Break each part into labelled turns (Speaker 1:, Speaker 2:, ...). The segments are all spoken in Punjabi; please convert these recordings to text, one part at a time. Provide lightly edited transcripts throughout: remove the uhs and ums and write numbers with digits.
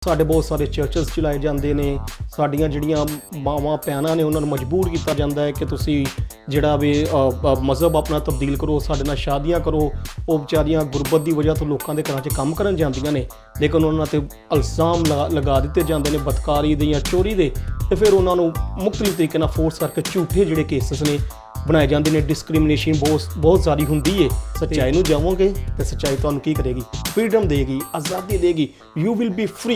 Speaker 1: ਸਾਡੇ ਬਹੁਤ ਸਾਰੇ ਚਰਚਸ ਚਲਾਏ ਜਾਂਦੇ ਨੇ, ਸਾਡੀਆਂ ਜਿਹੜੀਆਂ ਮਾਵਾਂ ਭੈਣਾਂ ਨੇ ਉਹਨਾਂ ਨੂੰ ਮਜਬੂਰ ਕੀਤਾ ਜਾਂਦਾ ਹੈ ਕਿ ਤੁਸੀਂ ਜਿਹੜਾ ਵੀ ਮਜ਼ਹਬ ਆਪਣਾ ਤਬਦੀਲ ਕਰੋ, ਸਾਡੇ ਨਾਲ ਸ਼ਾਦੀਆਂ ਕਰੋ। ਉਹ ਵਿਚਾਰੀਆਂ ਗੁਰਬਤ ਦੀ ਵਜ੍ਹਾ ਤੋਂ ਲੋਕਾਂ ਦੇ ਘਰਾਂ 'ਚ ਕੰਮ ਕਰਨ ਜਾਂਦੀਆਂ ਨੇ, ਲੇਕਿਨ ਉਹਨਾਂ 'ਤੇ ਇਲਜ਼ਾਮ ਲਗਾ ਦਿੱਤੇ ਜਾਂਦੇ ਨੇ ਬਦਕਾਰੀ ਦੇ ਜਾਂ ਚੋਰੀ ਦੇ, ਅਤੇ ਫਿਰ ਉਹਨਾਂ ਨੂੰ ਮੁਖਤਲਿਫ ਤਰੀਕੇ ਨਾਲ ਫੋਰਸ ਕਰਕੇ ਝੂਠੇ ਜਿਹੜੇ ਕੇਸਿਸ ਨੇ ਬਣਾਏ ਜਾਂਦੇ ਨੇ। ਡਿਸਕ੍ਰਿਮੀਨੇਸ਼ਨ ਬਹੁਤ ਸਾਰੀ ਹੁੰਦੀ ਹੈ। ਸੱਚਾਈ ਨੂੰ ਜਾਵੋਗੇ ਤੇ ਸੱਚਾਈ ਤੁਹਾਨੂੰ ਕੀ ਕਰੇਗੀ? ਫਰੀडम देगी, आज़ादी देगी, you will be free।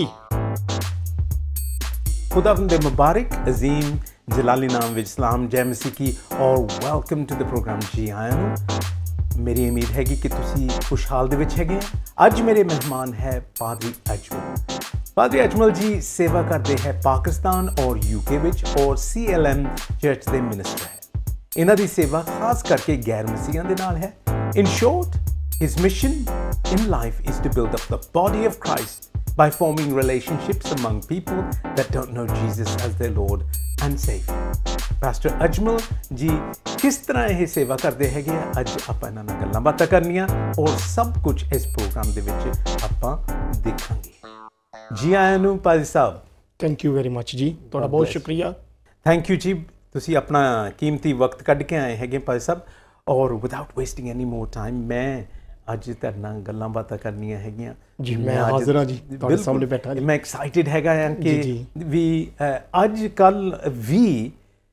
Speaker 2: खुदावंद मुबारक अजीम जलाली नाम विच सलाम जय मसीह की और वेलकम टू द प्रोग्राम। जी आया नूं मेरी उम्मीद हैगी कि तुसी खुशहाल दे विच हैगे। अज मेरे मेहमान है पादरी अजमल। पादरी अजमल जी सेवा करते हैं पाकिस्तान और यूके विच और CLM चर्च के मिनिस्टर है। इन्हां दी सेवा खास करके गैर मसीहियां दे नाल है। In short his mission in life is to build up the body of Christ by forming relationships among people that don't know Jesus as their Lord and Savior। Pastor Ajmal ji किस तरह ये सेवा करते हैं अज आपां इन्हां नाल गल्लां बातां करनियां और सब कुछ इस प्रोग्राम दे विच आपां देखांगे। जी आयां नूं पादरी साहब।
Speaker 1: थैंक यू वेरी मच जी, तुहाडा बहुत शुक्रिया।
Speaker 2: थैंक यू जी, तुसी अपना कीमती वक्त कढ के आए हैं पादरी साहब। और without wasting any more time मैं ਅੱਜ ਤੁਹਾਡੇ ਨਾਲ ਗੱਲਾਂ ਬਾਤਾਂ ਕਰਨੀਆਂ ਹੈਗੀਆਂ
Speaker 1: ਜੀ। ਮੈਂ ਹਾਜ਼ਰ ਹਾਂ ਜੀ, ਤੁਹਾਡੇ ਸਾਹਮਣੇ ਬੈਠਾ ਜੀ।
Speaker 2: ਮੈਂ ਐਕਸਾਈਟਿਡ ਹੈਗਾ ਹਾਂ ਕਿ ਵੀ ਅੱਜ ਕੱਲ੍ਹ ਵੀ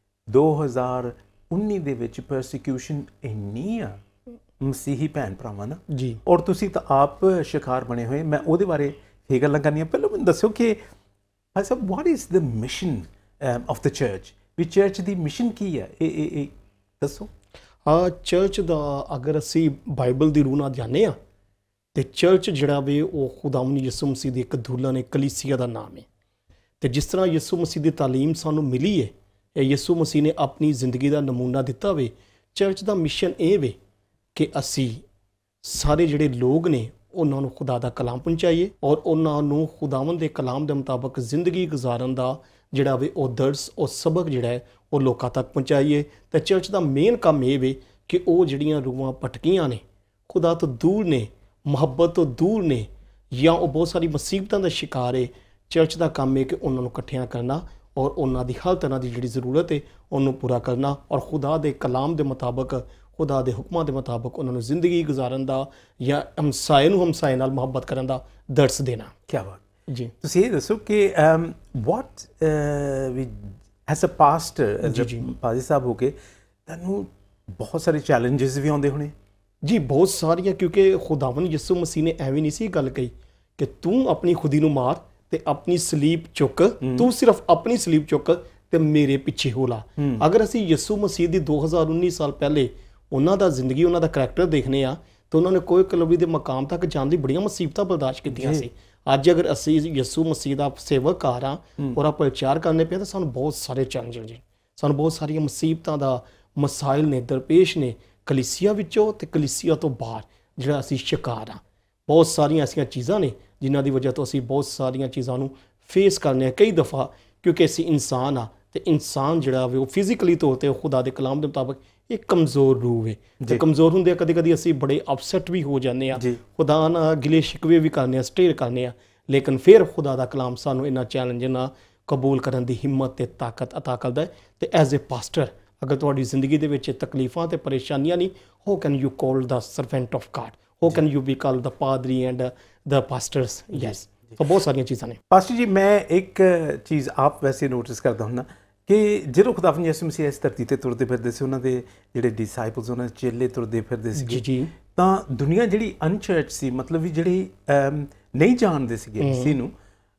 Speaker 2: 2019 ਦੇ ਵਿੱਚ ਪਰਸੀਕਿਊਸ਼ਨ ਇੰਨੀ ਆ ਮਸੀਹੀ ਭੈਣ ਭਰਾਵਾਂ ਨਾ ਜੀ, ਔਰ ਤੁਸੀਂ ਤਾਂ ਆਪ ਸ਼ਿਕਾਰ ਬਣੇ ਹੋਏ। ਮੈਂ ਉਹਦੇ ਬਾਰੇ ਇਹ ਗੱਲਾਂ ਕਰਨੀਆਂ। ਪਹਿਲਾਂ ਮੈਨੂੰ ਦੱਸੋ ਕਿ ਭਾਈ ਸਾਹਿਬ what is the mission of the church? ਵੀ ਚਰਚ ਦੀ ਮਿਸ਼ਨ ਕੀ ਹੈ? ਇਹ ਦੱਸੋ।
Speaker 1: ਚਰਚ ਦਾ ਅਗਰ ਅਸੀਂ ਬਾਈਬਲ ਦੀ ਰੂਹ ਨਾਲ ਜਾਂਦੇ ਹਾਂ ਤਾਂ ਚਰਚ ਜਿਹੜਾ ਵੇ ਉਹ ਖੁਦਾਵੰਦ ਯਿਸੂ ਮਸੀਹ ਦੀ ਇੱਕ ਦੁਲਹਨ ਹੈ, ਕਲੀਸਿਆ ਦਾ ਨਾਮ ਹੈ। ਅਤੇ ਜਿਸ ਤਰ੍ਹਾਂ ਯਿਸੂ ਮਸੀਹ ਦੀ ਤਾਲੀਮ ਸਾਨੂੰ ਮਿਲੀ ਹੈ, ਇਹ ਯਿਸੂ ਮਸੀਹ ਨੇ ਆਪਣੀ ਜ਼ਿੰਦਗੀ ਦਾ ਨਮੂਨਾ ਦਿੱਤਾ ਵੇ। ਚਰਚ ਦਾ ਮਿਸ਼ਨ ਇਹ ਵੇ ਕਿ ਅਸੀਂ ਸਾਰੇ ਜਿਹੜੇ ਲੋਕ ਨੇ ਉਹਨਾਂ ਨੂੰ ਖੁਦਾ ਦਾ ਕਲਾਮ ਪਹੁੰਚਾਈਏ ਔਰ ਉਹਨਾਂ ਨੂੰ ਖੁਦਾਵੰਦ ਦੇ ਕਲਾਮ ਦੇ ਮੁਤਾਬਕ ਜ਼ਿੰਦਗੀ ਗੁਜ਼ਾਰਨ ਦਾ ਜਿਹੜਾ ਵੇ ਉਹ ਦਰਸ, ਉਹ ਸਬਕ ਜਿਹੜਾ ਹੈ ਉਹ ਲੋਕਾਂ ਤੱਕ ਪਹੁੰਚਾਈਏ। ਅਤੇ ਚਰਚ ਦਾ ਮੇਨ ਕੰਮ ਇਹ ਵੇ ਕਿ ਉਹ ਜਿਹੜੀਆਂ ਰੂਹਾਂ ਭਟਕੀਆਂ ਨੇ, ਖੁਦਾ ਤੋਂ ਦੂਰ ਨੇ, ਮੁਹੱਬਤ ਤੋਂ ਦੂਰ ਨੇ, ਜਾਂ ਉਹ ਬਹੁਤ ਸਾਰੀ ਮੁਸੀਬਤਾਂ ਦਾ ਸ਼ਿਕਾਰ ਹੈ, ਚਰਚ ਦਾ ਕੰਮ ਹੈ ਕਿ ਉਹਨਾਂ ਨੂੰ ਇਕੱਠਿਆਂ ਕਰਨਾ ਔਰ ਉਹਨਾਂ ਦੀ ਹਰ ਤਰ੍ਹਾਂ ਦੀ ਜਿਹੜੀ ਜ਼ਰੂਰਤ ਹੈ ਉਹਨੂੰ ਪੂਰਾ ਕਰਨਾ ਔਰ ਖੁਦਾ ਦੇ ਕਲਾਮ ਦੇ ਮੁਤਾਬਕ, ਖੁਦਾ ਦੇ ਹੁਕਮਾਂ ਦੇ ਮੁਤਾਬਕ ਉਹਨਾਂ ਨੂੰ ਜ਼ਿੰਦਗੀ ਗੁਜ਼ਾਰਨ ਦਾ ਜਾਂ ਹਮਸਾਏ ਨੂੰ ਹਮਸਾਏ ਨਾਲ ਮੁਹੱਬਤ ਕਰਨ ਦਾ ਦਰਸ ਦੇਣਾ।
Speaker 2: ਕੀ ਬਾਤ
Speaker 1: ਜੀ।
Speaker 2: ਤੁਸੀਂ ਇਹ ਦੱਸੋ ਕਿ what we as a pastor, as a ਪਾਦਰੀ ਸਾਹਿਬ ਹੋ ਕੇ ਤੁਹਾਨੂੰ ਬਹੁਤ ਸਾਰੇ ਚੈਲੰਜਸ ਵੀ ਆਉਂਦੇ ਹੋਣੇ
Speaker 1: ਜੀ? ਬਹੁਤ ਸਾਰੀਆਂ, ਕਿਉਂਕਿ ਖੁਦਾਵੰਦ ਯਿਸੂ ਮਸੀਹ ਨੇ ਐਵੇਂ ਨਹੀਂ ਸੀ ਗੱਲ ਕਹੀ ਕਿ ਤੂੰ ਆਪਣੀ ਖੁਦੀ ਨੂੰ ਮਾਰ ਤੇ ਆਪਣੀ ਸਲੀਬ ਚੁੱਕ, ਤੂੰ ਸਿਰਫ ਆਪਣੀ ਸਲੀਬ ਚੁੱਕ ਤੇ ਮੇਰੇ ਪਿੱਛੇ ਹੋ ਲਾ। ਅਗਰ ਅਸੀਂ ਯਿਸੂ ਮਸੀਹ ਦੀ 2019 ਸਾਲ ਪਹਿਲੇ ਉਹਨਾਂ ਦਾ ਜ਼ਿੰਦਗੀ, ਉਹਨਾਂ ਦਾ ਕਰੈਕਟਰ ਦੇਖਨੇ ਆ ਤਾਂ ਉਹਨਾਂ ਨੇ ਕੋਈ ਕਲਵਰੀ ਦੇ ਮਕਾਮ ਤੱਕ ਜਾਣ ਦੀ ਬੜੀਆਂ ਮੁਸੀਬਤਾਂ ਬਰਦਾਸ਼ਤ ਕੀਤੀਆਂ ਸੀ। ਅੱਜ ਅਗਰ ਅਸੀਂ ਯਿਸੂ ਮਸੀਹ ਦਾ ਸੇਵਕਕਾਰ ਹਾਂ ਔਰ ਆਪਾਂ ਪ੍ਰਚਾਰ ਕਰਨੇ ਪਿਆ ਤਾਂ ਸਾਨੂੰ ਬਹੁਤ ਸਾਰੇ ਚੈਲੰਜ ਜੀ, ਸਾਨੂੰ ਬਹੁਤ ਸਾਰੀਆਂ ਮੁਸੀਬਤਾਂ ਦਾ ਮਸਾਇਲ ਨੇ, ਦਰਪੇਸ਼ ਨੇ, ਕਲੀਸਿਆ ਵਿੱਚੋਂ ਤੇ ਕਲੀਸਿਆ ਤੋਂ ਬਾਹਰ ਜਿਹੜਾ ਅਸੀਂ ਸ਼ਿਕਾਰ ਹਾਂ। ਬਹੁਤ ਸਾਰੀਆਂ ਐਸੀਆਂ ਚੀਜ਼ਾਂ ਨੇ ਜਿਨ੍ਹਾਂ ਦੀ ਵਜ੍ਹਾ ਤੋਂ ਅਸੀਂ ਬਹੁਤ ਸਾਰੀਆਂ ਚੀਜ਼ਾਂ ਨੂੰ ਫੇਸ ਕਰਨੇ ਆ ਕਈ ਦਫਾ, ਕਿਉਂਕਿ ਅਸੀਂ ਇਨਸਾਨ ਆ ਤੇ ਇਨਸਾਨ ਜਿਹੜਾ ਵੇ ਉਹ ਫਿਜ਼ੀਕਲੀ ਤੌਰ 'ਤੇ ਖੁਦਾ ਦੇ ਕਲਾਮ ਦੇ ਮੁਤਾਬਕ ਇੱਕ ਕਮਜ਼ੋਰ ਰੂਹ ਹੈ ਤੇ ਕਮਜ਼ੋਰ ਹੁੰਦੇ ਆ ਕਦੀ ਕਦੀ ਅਸੀਂ ਬੜੇ ਅਪਸੈਟ ਵੀ ਹੋ ਜਾਂਦੇ ਹਾਂ, ਖੁਦਾ ਨਾਲ ਗਿਲੇ ਸ਼ਿਕਵੇ ਵੀ ਕਰਨੇ ਆ, ਸਟੇਅਰ ਕਰਨੇ ਆ, ਲੇਕਿਨ ਫਿਰ ਖੁਦਾ ਦਾ ਕਲਾਮ ਸਾਨੂੰ ਇਹਨਾਂ ਚੈਲੰਜ ਨਾਲ ਕਬੂਲ ਕਰਨ ਦੀ ਹਿੰਮਤ ਤੇ ਤਾਕਤ ਅਤਾ ਕਰਦਾ ਹੈ। ਤੇ ਐਜ਼ ਏ ਪਾਸਟਰ ਅਗਰ ਤੁਹਾਡੀ ਜ਼ਿੰਦਗੀ ਦੇ ਵਿੱਚ ਤਕਲੀਫਾਂ ਤੇ ਪਰੇਸ਼ਾਨੀਆਂ ਨਹੀਂ, how can you call the servant of God, how can you be call the ਪਾਦਰੀ ਐਂਡ ਦਾ ਪਾਸਟਰਸ? ਯੈਸ, ਤਾਂ ਬਹੁਤ ਸਾਰੀਆਂ ਚੀਜ਼ਾਂ ਨੇ।
Speaker 2: ਪਾਸਟਰ ਜੀ ਮੈਂ ਇੱਕ ਚੀਜ਼ ਆਪ ਵੈਸੇ ਨੋਟਿਸ ਕਰਦਾ ਹੁੰਦਾ ਕਿ ਜਦੋਂ ਖੁਦਾਵੰਦ ਯਿਸੂ ਮਸੀਹ ਇਸ ਧਰਤੀ 'ਤੇ ਤੁਰਦੇ ਫਿਰਦੇ ਸੀ, ਉਹਨਾਂ ਦੇ ਜਿਹੜੇ ਡਿਸਾਈਪਲਸ, ਉਹਨਾਂ ਦੇ ਚੇਲੇ ਤੁਰਦੇ ਫਿਰਦੇ ਸੀ ਜੀ, ਤਾਂ ਦੁਨੀਆ ਜਿਹੜੀ ਅਨਚਰਚ ਸੀ, ਮਤਲਬ ਵੀ ਜਿਹੜੀ ਨਹੀਂ ਜਾਣਦੇ ਸੀਗੇ ਮਸੀਹ ਨੂੰ,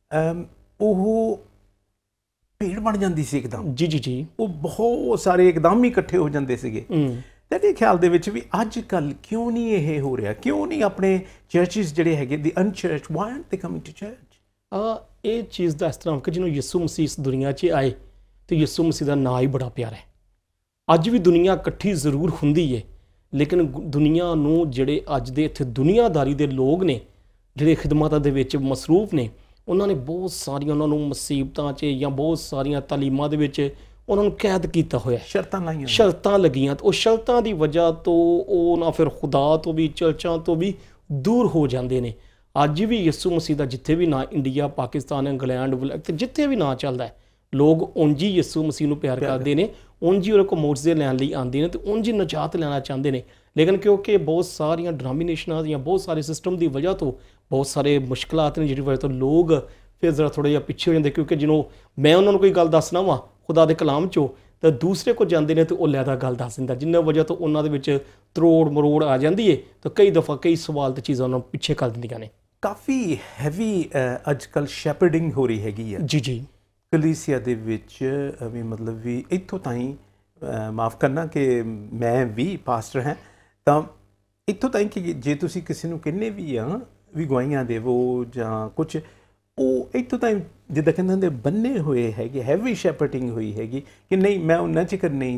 Speaker 2: ਉਹ ਭੀੜ ਬਣ ਜਾਂਦੀ ਸੀ ਇੱਕਦਮ। ਜੀ ਜੀ ਜੀ, ਉਹ ਬਹੁਤ ਸਾਰੇ ਇੱਕਦਮ ਹੀ ਇਕੱਠੇ ਹੋ ਜਾਂਦੇ ਸੀਗੇ। ਤੁਹਾਡੇ ਖਿਆਲ ਦੇ ਵਿੱਚ ਵੀ ਅੱਜ ਕੱਲ੍ਹ ਕਿਉਂ ਨਹੀਂ ਇਹ ਹੋ ਰਿਹਾ? ਕਿਉਂ ਨਹੀਂ ਆਪਣੇ ਚਰਚਿਸ ਜਿਹੜੇ ਹੈਗੇ ਦੀ ਅਨਚਰਚ, ਵਾਈ ਆਰਨਟ ਦੇ ਕਮਿੰਗ ਟੂ ਚਰਚ?
Speaker 1: ਇਹ ਚੀਜ਼ ਦਾ ਇਸ ਤਰ੍ਹਾਂ ਕਿ ਜਿਹਨੂੰ ਯਿਸੂ ਮਸੀਹ ਇਸ ਦੁਨੀਆ 'ਚ ਆਏ ਤੇ ਯਿਸੂ ਮਸੀਹ ਦਾ ਨਾਂ ਹੀ ਬੜਾ ਪਿਆਰਾ ਹੈ। ਅੱਜ ਵੀ ਦੁਨੀਆ ਇਕੱਠੀ ਜ਼ਰੂਰ ਹੁੰਦੀ ਹੈ, ਲੇਕਿਨ ਦੁਨੀਆ ਨੂੰ ਜਿਹੜੇ ਅੱਜ ਦੇ ਇੱਥੇ ਦੁਨੀਆਦਾਰੀ ਦੇ ਲੋਕ ਨੇ, ਜਿਹੜੇ ਖਿਦਮਤਾਂ ਦੇ ਵਿੱਚ ਮਸਰੂਫ ਨੇ, ਉਹਨਾਂ ਨੇ ਬਹੁਤ ਸਾਰੀਆਂ ਉਹਨਾਂ ਨੂੰ ਮੁਸੀਬਤਾਂ 'ਚ ਜਾਂ ਬਹੁਤ ਸਾਰੀਆਂ ਤਾਲੀਮਾਂ ਦੇ ਵਿੱਚ ਉਹਨਾਂ ਨੂੰ ਕੈਦ ਕੀਤਾ ਹੋਇਆ, ਸ਼ਰਤਾਂ ਲਾਈਆਂ, ਸ਼ਰਤਾਂ ਲੱਗੀਆਂ। ਉਹ ਸ਼ਰਤਾਂ ਦੀ ਵਜ੍ਹਾ ਤੋਂ ਉਹ ਨਾ ਫਿਰ ਖੁਦਾ ਤੋਂ ਵੀ ਚਰਚਾਂ ਤੋਂ ਵੀ ਦੂਰ ਹੋ ਜਾਂਦੇ ਨੇ। ਅੱਜ ਵੀ ਯਿਸੂ ਮਸੀਹ ਦਾ ਜਿੱਥੇ ਵੀ ਨਾਂ ਇੰਡੀਆ, ਪਾਕਿਸਤਾਨ, ਇੰਗਲੈਂਡ ਤੇ ਜਿੱਥੇ ਵੀ ਨਾਂ ਚੱਲਦਾ ਲੋਕ ਉਂਝ ਹੀ ਯਿਸੂ ਮਸੀਹ ਨੂੰ ਪਿਆਰ ਕਰਦੇ ਨੇ, ਉਂਝ ਹੀ ਉਹਦੇ ਕੋਲ ਮੋਜਜ਼ੇ ਲੈਣ ਲਈ ਆਉਂਦੇ ਨੇ ਤੇ ਉਂਝ ਹੀ ਨਜਾਤ ਲੈਣਾ ਚਾਹੁੰਦੇ ਨੇ। ਲੇਕਿਨ ਕਿਉਂਕਿ ਬਹੁਤ ਸਾਰੀਆਂ ਡਿਨੋਮੀਨੇਸ਼ਨਾਂ ਦੀਆਂ, ਬਹੁਤ ਸਾਰੇ ਸਿਸਟਮ ਦੀ ਵਜ੍ਹਾ ਤੋਂ, ਬਹੁਤ ਸਾਰੇ ਮੁਸ਼ਕਲਾਤ ਨੇ, ਜਿਹੜੀ ਵਜ੍ਹਾ ਤੋਂ ਲੋਕ ਫਿਰ ਜ਼ਰਾ ਥੋੜ੍ਹਾ ਜਿਹਾ ਪਿੱਛੇ ਹੋ ਜਾਂਦੇ। ਕਿਉਂਕਿ ਜਦੋਂ ਮੈਂ ਉਹਨਾਂ ਨੂੰ ਕੋਈ ਗੱਲ ਦੱਸਣਾ ਵਾ ਖੁਦਾ ਦੇ ਕਲਾਮ 'ਚੋਂ, ਤਾਂ ਦੂਸਰੇ ਕੋਲ ਜਾਂਦੇ ਨੇ ਤੇ ਉਹ ਲੈਦਾ ਗੱਲ ਦੱਸ ਦਿੰਦਾ, ਜਿੰਨਾ ਵਜ੍ਹਾ ਤੋਂ ਉਹਨਾਂ ਦੇ ਵਿੱਚ ਤਰੋੜ ਮਰੋੜ ਆ ਜਾਂਦੀ ਹੈ। ਤਾਂ ਕਈ ਦਫਾ ਕਈ ਸਵਾਲ ਤੇ ਚੀਜ਼ਾਂ ਉਹਨਾਂ ਨੂੰ ਪਿੱਛੇ ਕਰ ਦਿੰਦੀਆਂ ਨੇ।
Speaker 2: ਕਾਫੀ ਹੈਵੀ ਅੱਜ ਕੱਲ੍ਹ ਸ਼ੈਪਰਡਿੰਗ ਹੋ ਰਹੀ ਹੈਗੀ ਆ
Speaker 1: ਜੀ
Speaker 2: ਕਲੀਸਿਆ ਦੇ ਵਿੱਚ ਵੀ, ਮਤਲਬ ਵੀ ਇੱਥੋਂ ਤਾਈਂ ਮਾਫ ਕਰਨਾ ਕਿ ਮੈਂ ਵੀ ਪਾਸਟਰ ਹਾਂ, ਤਾਂ ਇੱਥੋਂ ਤਾਈਂ ਕਿ ਜੇ ਤੁਸੀਂ ਕਿਸੇ ਨੂੰ ਕਹਿੰਦੇ ਵੀ ਆ ਵੀ ਗਵਾਹੀਆਂ ਦੇਵੋ ਜਾਂ ਕੁਛ, ਉਹ ਇੱਥੋਂ ਤਾਈਂ ਜਿੱਦਾਂ ਕਹਿੰਦੇ ਹੁੰਦੇ ਬੰਨੇ ਹੋਏ ਹੈਗੇ, ਹੈਵੀ ਸ਼ੈਪਰਡਿੰਗ ਹੋਈ ਹੈਗੀ ਕਿ ਨਹੀਂ ਮੈਂ ਉਹਨਾਂ ਚਿਕਰ ਨਹੀਂ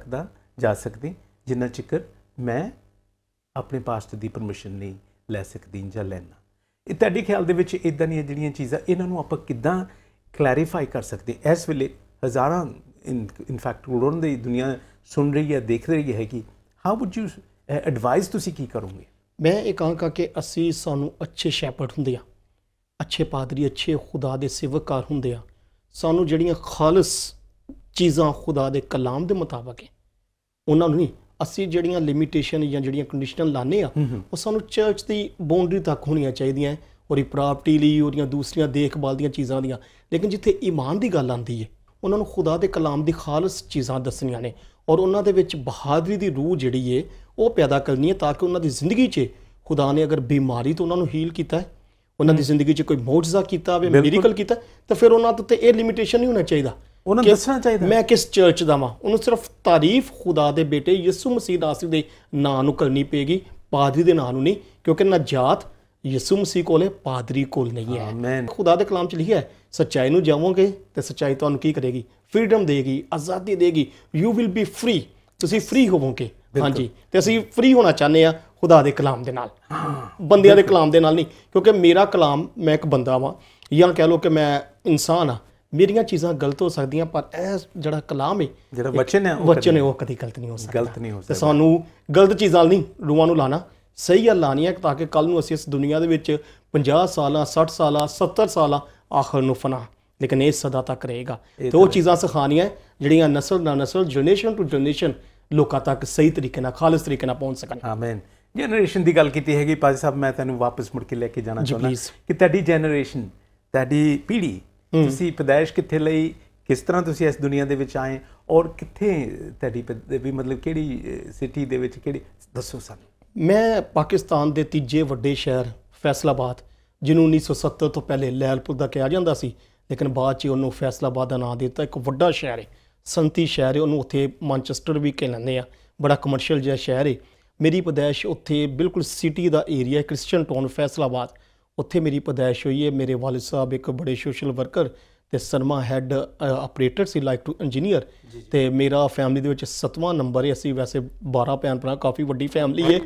Speaker 2: ਜਾ ਸਕਦੀ ਜਿੰਨਾ ਚਿਕਰ ਮੈਂ ਆਪਣੇ ਪਾਸਟਰ ਦੀ ਪਰਮਿਸ਼ਨ ਨਹੀਂ ਲੈ ਸਕਦੀ ਜਾਂ ਲੈਣਾ। ਇਹ ਤੁਹਾਡੇ ਖਿਆਲ ਦੇ ਵਿੱਚ ਇੱਦਾਂ ਦੀਆਂ ਜਿਹੜੀਆਂ ਚੀਜ਼ਾਂ, ਇਹਨਾਂ ਨੂੰ ਆਪਾਂ ਕਿੱਦਾਂ ਕਲੈਰੀਫਾਈ ਕਰ ਸਕਦੇ? ਇਸ ਵੇਲੇ ਹਜ਼ਾਰਾਂ ਇਨਫੈਕਟ ਕਰੋੜਾਂ ਦੀ ਦੁਨੀਆ ਸੁਣ ਰਹੀ ਹੈ, ਦੇਖ ਰਹੀ ਹੈਗੀ। ਹਾਊ ਵੁੱਡ ਯੂ ਐਡਵਾਈਸ, ਤੁਸੀਂ ਕੀ ਕਰੋਗੇ?
Speaker 1: ਮੈਂ ਇਹ ਕਹਾਂਗਾ ਕਿ ਸਾਨੂੰ ਅੱਛੇ ਸ਼ੈਪਰਡ ਹੁੰਦੇ ਆ, ਅੱਛੇ ਪਾਦਰੀ, ਅੱਛੇ ਖੁਦਾ ਦੇ ਸੇਵਕਾਰ ਹੁੰਦੇ ਆ। ਸਾਨੂੰ ਜਿਹੜੀਆਂ ਖਾਲਸ ਚੀਜ਼ਾਂ ਖੁਦਾ ਦੇ ਕਲਾਮ ਦੇ ਮੁਤਾਬਕ ਹੈ ਉਹਨਾਂ ਨੂੰ ਨਹੀਂ, ਅਸੀਂ ਜਿਹੜੀਆਂ ਲਿਮਿਟੇਸ਼ਨ ਜਾਂ ਜਿਹੜੀਆਂ ਕੰਡੀਸ਼ਨਾਂ ਲਾਉਂਦੇ ਆ ਉਹ ਸਾਨੂੰ ਚਰਚ ਦੀ ਬਾਉਂਡਰੀ ਤੱਕ ਹੋਣੀਆਂ ਚਾਹੀਦੀਆਂ, ਉਹਦੀ ਪ੍ਰਾਪਰਟੀ ਲਈ, ਉਹਦੀਆਂ ਦੂਸਰੀਆਂ ਦੇਖਭਾਲ ਦੀਆਂ ਚੀਜ਼ਾਂ ਦੀਆਂ। ਲੇਕਿਨ ਜਿੱਥੇ ਈਮਾਨ ਦੀ ਗੱਲ ਆਉਂਦੀ ਹੈ, ਉਹਨਾਂ ਨੂੰ ਖੁਦਾ ਦੇ ਕਲਾਮ ਦੀ ਖਾਲਸ ਚੀਜ਼ਾਂ ਦੱਸਣੀਆਂ ਨੇ, ਔਰ ਉਹਨਾਂ ਦੇ ਵਿੱਚ ਬਹਾਦਰੀ ਦੀ ਰੂਹ ਜਿਹੜੀ ਹੈ ਉਹ ਪੈਦਾ ਕਰਨੀ ਹੈ, ਤਾਂ ਕਿ ਉਹਨਾਂ ਦੀ ਜ਼ਿੰਦਗੀ 'ਚ ਖੁਦਾ ਨੇ ਅਗਰ ਬਿਮਾਰੀ ਤੋਂ ਉਹਨਾਂ ਨੂੰ ਹੀਲ ਕੀਤਾ ਹੈ, ਉਹਨਾਂ ਦੀ ਜ਼ਿੰਦਗੀ 'ਚ ਕੋਈ ਮੌਜਜ਼ਾ ਕੀਤਾ ਹੋਵੇ, ਮਿਰੇਕਲ ਕੀਤਾ, ਤਾਂ ਫਿਰ ਉਹਨਾਂ ਉੱਤੇ ਇਹ ਲਿਮਿਟੇਸ਼ਨ ਨਹੀਂ ਹੋਣਾ ਚਾਹੀਦਾ।
Speaker 2: ਉਹਨਾਂ ਨੂੰ ਦੱਸਣਾ ਚਾਹੀਦਾ
Speaker 1: ਮੈਂ ਕਿਸ ਚਰਚ ਦਾ ਵਾਂ, ਉਹਨੂੰ ਸਿਰਫ ਤਾਰੀਫ ਖੁਦਾ ਦੇ ਬੇਟੇ ਯਿਸੂ ਮਸੀਹ ਨਾਸਰੀ ਦੇ ਨਾਂ ਨੂੰ ਕਰਨੀ ਪਏਗੀ, ਪਾਦਰੀ ਦੇ ਨਾਂ ਨੂੰ ਨਹੀਂ, ਕਿਉਂਕਿ ਨਜਾਤ ਯਿਸੂ ਮਸੀਹ ਕੋਲ ਹੈ, ਪਾਦਰੀ ਕੋਲ ਨਹੀਂ ਹੈ। ਖੁਦਾ ਦੇ ਕਲਾਮ 'ਚ ਲਿਖਿਆ ਹੈ, ਸੱਚਾਈ ਨੂੰ ਜਾਵੋਗੇ ਤੇ ਸੱਚਾਈ ਤੁਹਾਨੂੰ ਕੀ ਕਰੇਗੀ? ਫਰੀडम ਦੇਗੀ, ਆਜ਼ਾਦੀ ਦੇਗੀ। ਯੂ ਵਿਲ ਬੀ ਫਰੀ, ਤੁਸੀਂ ਫਰੀ ਹੋਵੋਗੇ। ਹਾਂਜੀ, ਤੇ ਅਸੀਂ ਫਰੀ ਹੋਣਾ ਚਾਹੁੰਦੇ ਆ ਖੁਦਾ ਦੇ ਕਲਾਮ ਦੇ ਨਾਲ, ਬੰਦਿਆਂ ਦੇ ਕਲਾਮ ਦੇ ਨਾਲ ਨਹੀਂ। ਕਿਉਂਕਿ ਮੇਰਾ ਕਲਾਮ, ਮੈਂ ਇੱਕ ਬੰਦਾ ਵਾਂ ਜਾਂ ਕਹਿ ਲਓ ਕਿ ਮੈਂ ਇਨਸਾਨ ਆ, ਮੇਰੀਆਂ ਚੀਜ਼ਾਂ ਗਲਤ ਹੋ ਸਕਦੀਆਂ, ਪਰ ਇਹ ਜਿਹੜਾ ਕਲਾਮ ਹੈ, ਜਿਹੜਾ ਵਚਨ ਹੈ, ਉਹ ਕਦੀ ਗਲਤ ਨਹੀਂ ਹੋ ਸਕਦਾ। ਤੇ ਸਾਨੂੰ ਗਲਤ ਚੀਜ਼ਾਂ ਨਹੀਂ ਰੂਹਾਂ ਨੂੰ ਲਾਣਾ, ਸਹੀ ਗੱਲ ਲਾਣੀ ਹੈ, ਤਾਂ ਕਿ ਕੱਲ੍ਹ ਨੂੰ ਅਸੀਂ ਇਸ ਦੁਨੀਆ ਦੇ ਵਿੱਚ 50 ਸਾਲਾਂ, 60 ਸਾਲਾਂ, 70 ਸਾਲਾਂ ਆਖਰ ਨੂੰ ਫਨਾ, ਲੇਕਿਨ ਇਹ ਸਦਾ ਤੱਕ ਰਹੇਗਾ। ਤੇ ਉਹ ਚੀਜ਼ਾਂ ਸਿਖਾਉਣੀਆਂ ਜਿਹੜੀਆਂ ਨਸਲ ਨਾਲ ਨਸਲ, ਜਨਰੇਸ਼ਨ ਟੂ ਜਨਰੇਸ਼ਨ ਲੋਕਾਂ ਤੱਕ ਸਹੀ ਤਰੀਕੇ ਨਾਲ, ਖਾਲਸ ਤਰੀਕੇ ਨਾਲ ਪਹੁੰਚ ਸਕਣ।
Speaker 2: ਆਮੀਨ। ਜਨਰੇਸ਼ਨ ਦੀ ਗੱਲ ਕੀਤੀ ਹੈਗੀ ਪਾਜੀ ਸਾਹਿਬ, ਮੈਂ ਤੁਹਾਨੂੰ ਵਾਪਸ ਮੁੜ ਕੇ ਲੈ ਕੇ ਜਾਣਾ ਚਾਹੁੰਦਾ ਕਿ ਤੁਹਾਡੀ ਜਨਰੇਸ਼ਨ, ਤੁਹਾਡੀ ਪੀੜ੍ਹੀ, ਤੁਸੀਂ ਪੈਦਾਇਸ਼ ਕਿੱਥੇ ਲਈ, ਕਿਸ ਤਰ੍ਹਾਂ ਤੁਸੀਂ ਇਸ ਦੁਨੀਆ ਦੇ ਵਿੱਚ ਆਏ, ਔਰ ਕਿੱਥੇ ਤੁਹਾਡੀ ਵੀ ਮਤਲਬ ਕਿਹੜੀ ਸਿਟੀ ਦੇ ਵਿੱਚ, ਕਿਹੜੀ, ਦੱਸੋ ਸਾਨੂੰ।
Speaker 1: ਮੈਂ ਪਾਕਿਸਤਾਨ ਦੇ ਤੀਜੇ ਵੱਡੇ ਸ਼ਹਿਰ ਫੈਸਲਾਬਾਦ, ਜਿਹਨੂੰ 1970 ਤੋਂ ਪਹਿਲੇ ਲੈਲਪੁਰ ਦਾ ਕਿਹਾ ਜਾਂਦਾ ਸੀ, ਲੇਕਿਨ ਬਾਅਦ 'ਚ ਉਹਨੂੰ ਫੈਸਲਾਬਾਦ ਦਾ ਨਾਂ ਦੇ ਦਿੱਤਾ। ਇੱਕ ਵੱਡਾ ਸ਼ਹਿਰ ਹੈ, ਸੰਤੀ ਸ਼ਹਿਰ ਹੈ, ਉਹਨੂੰ ਉੱਥੇ ਮਾਨਚੈਸਟਰ ਵੀ ਕਹਿੰਦੇ ਆ, ਬੜਾ ਕਮਰਸ਼ੀਅਲ ਜਿਹਾ ਸ਼ਹਿਰ ਹੈ। ਮੇਰੀ ਪੈਦਾਇਸ਼ ਉੱਥੇ ਬਿਲਕੁਲ ਸਿਟੀ ਦਾ ਏਰੀਆ, ਕ੍ਰਿਸਚਨ ਟਾਊਨ ਫੈਸਲਾਬਾਦ, ਉੱਥੇ ਮੇਰੀ ਪੈਦਾਇਸ਼ ਹੋਈ ਹੈ। ਮੇਰੇ ਵਾਲਿਦ ਸਾਹਿਬ ਇੱਕ ਬੜੇ ਸੋਸ਼ਲ ਵਰਕਰ ਤੇ ਸਰਮਾ ਹੈਡ ਆਪਰੇਟਰ ਸੀ, ਲਾਈਕ ਟੂ ਇੰਜੀਨੀਅਰ, ਤੇ ਮੇਰਾ ਫੈਮਿਲੀ ਦੇ ਵਿੱਚ 7ਵਾਂ ਨੰਬਰ ਹੈ। ਅਸੀਂ ਵੈਸੇ 12 ਭੈਣ ਭਰਾ, ਕਾਫੀ ਵੱਡੀ ਫੈਮਿਲੀ ਹੈ,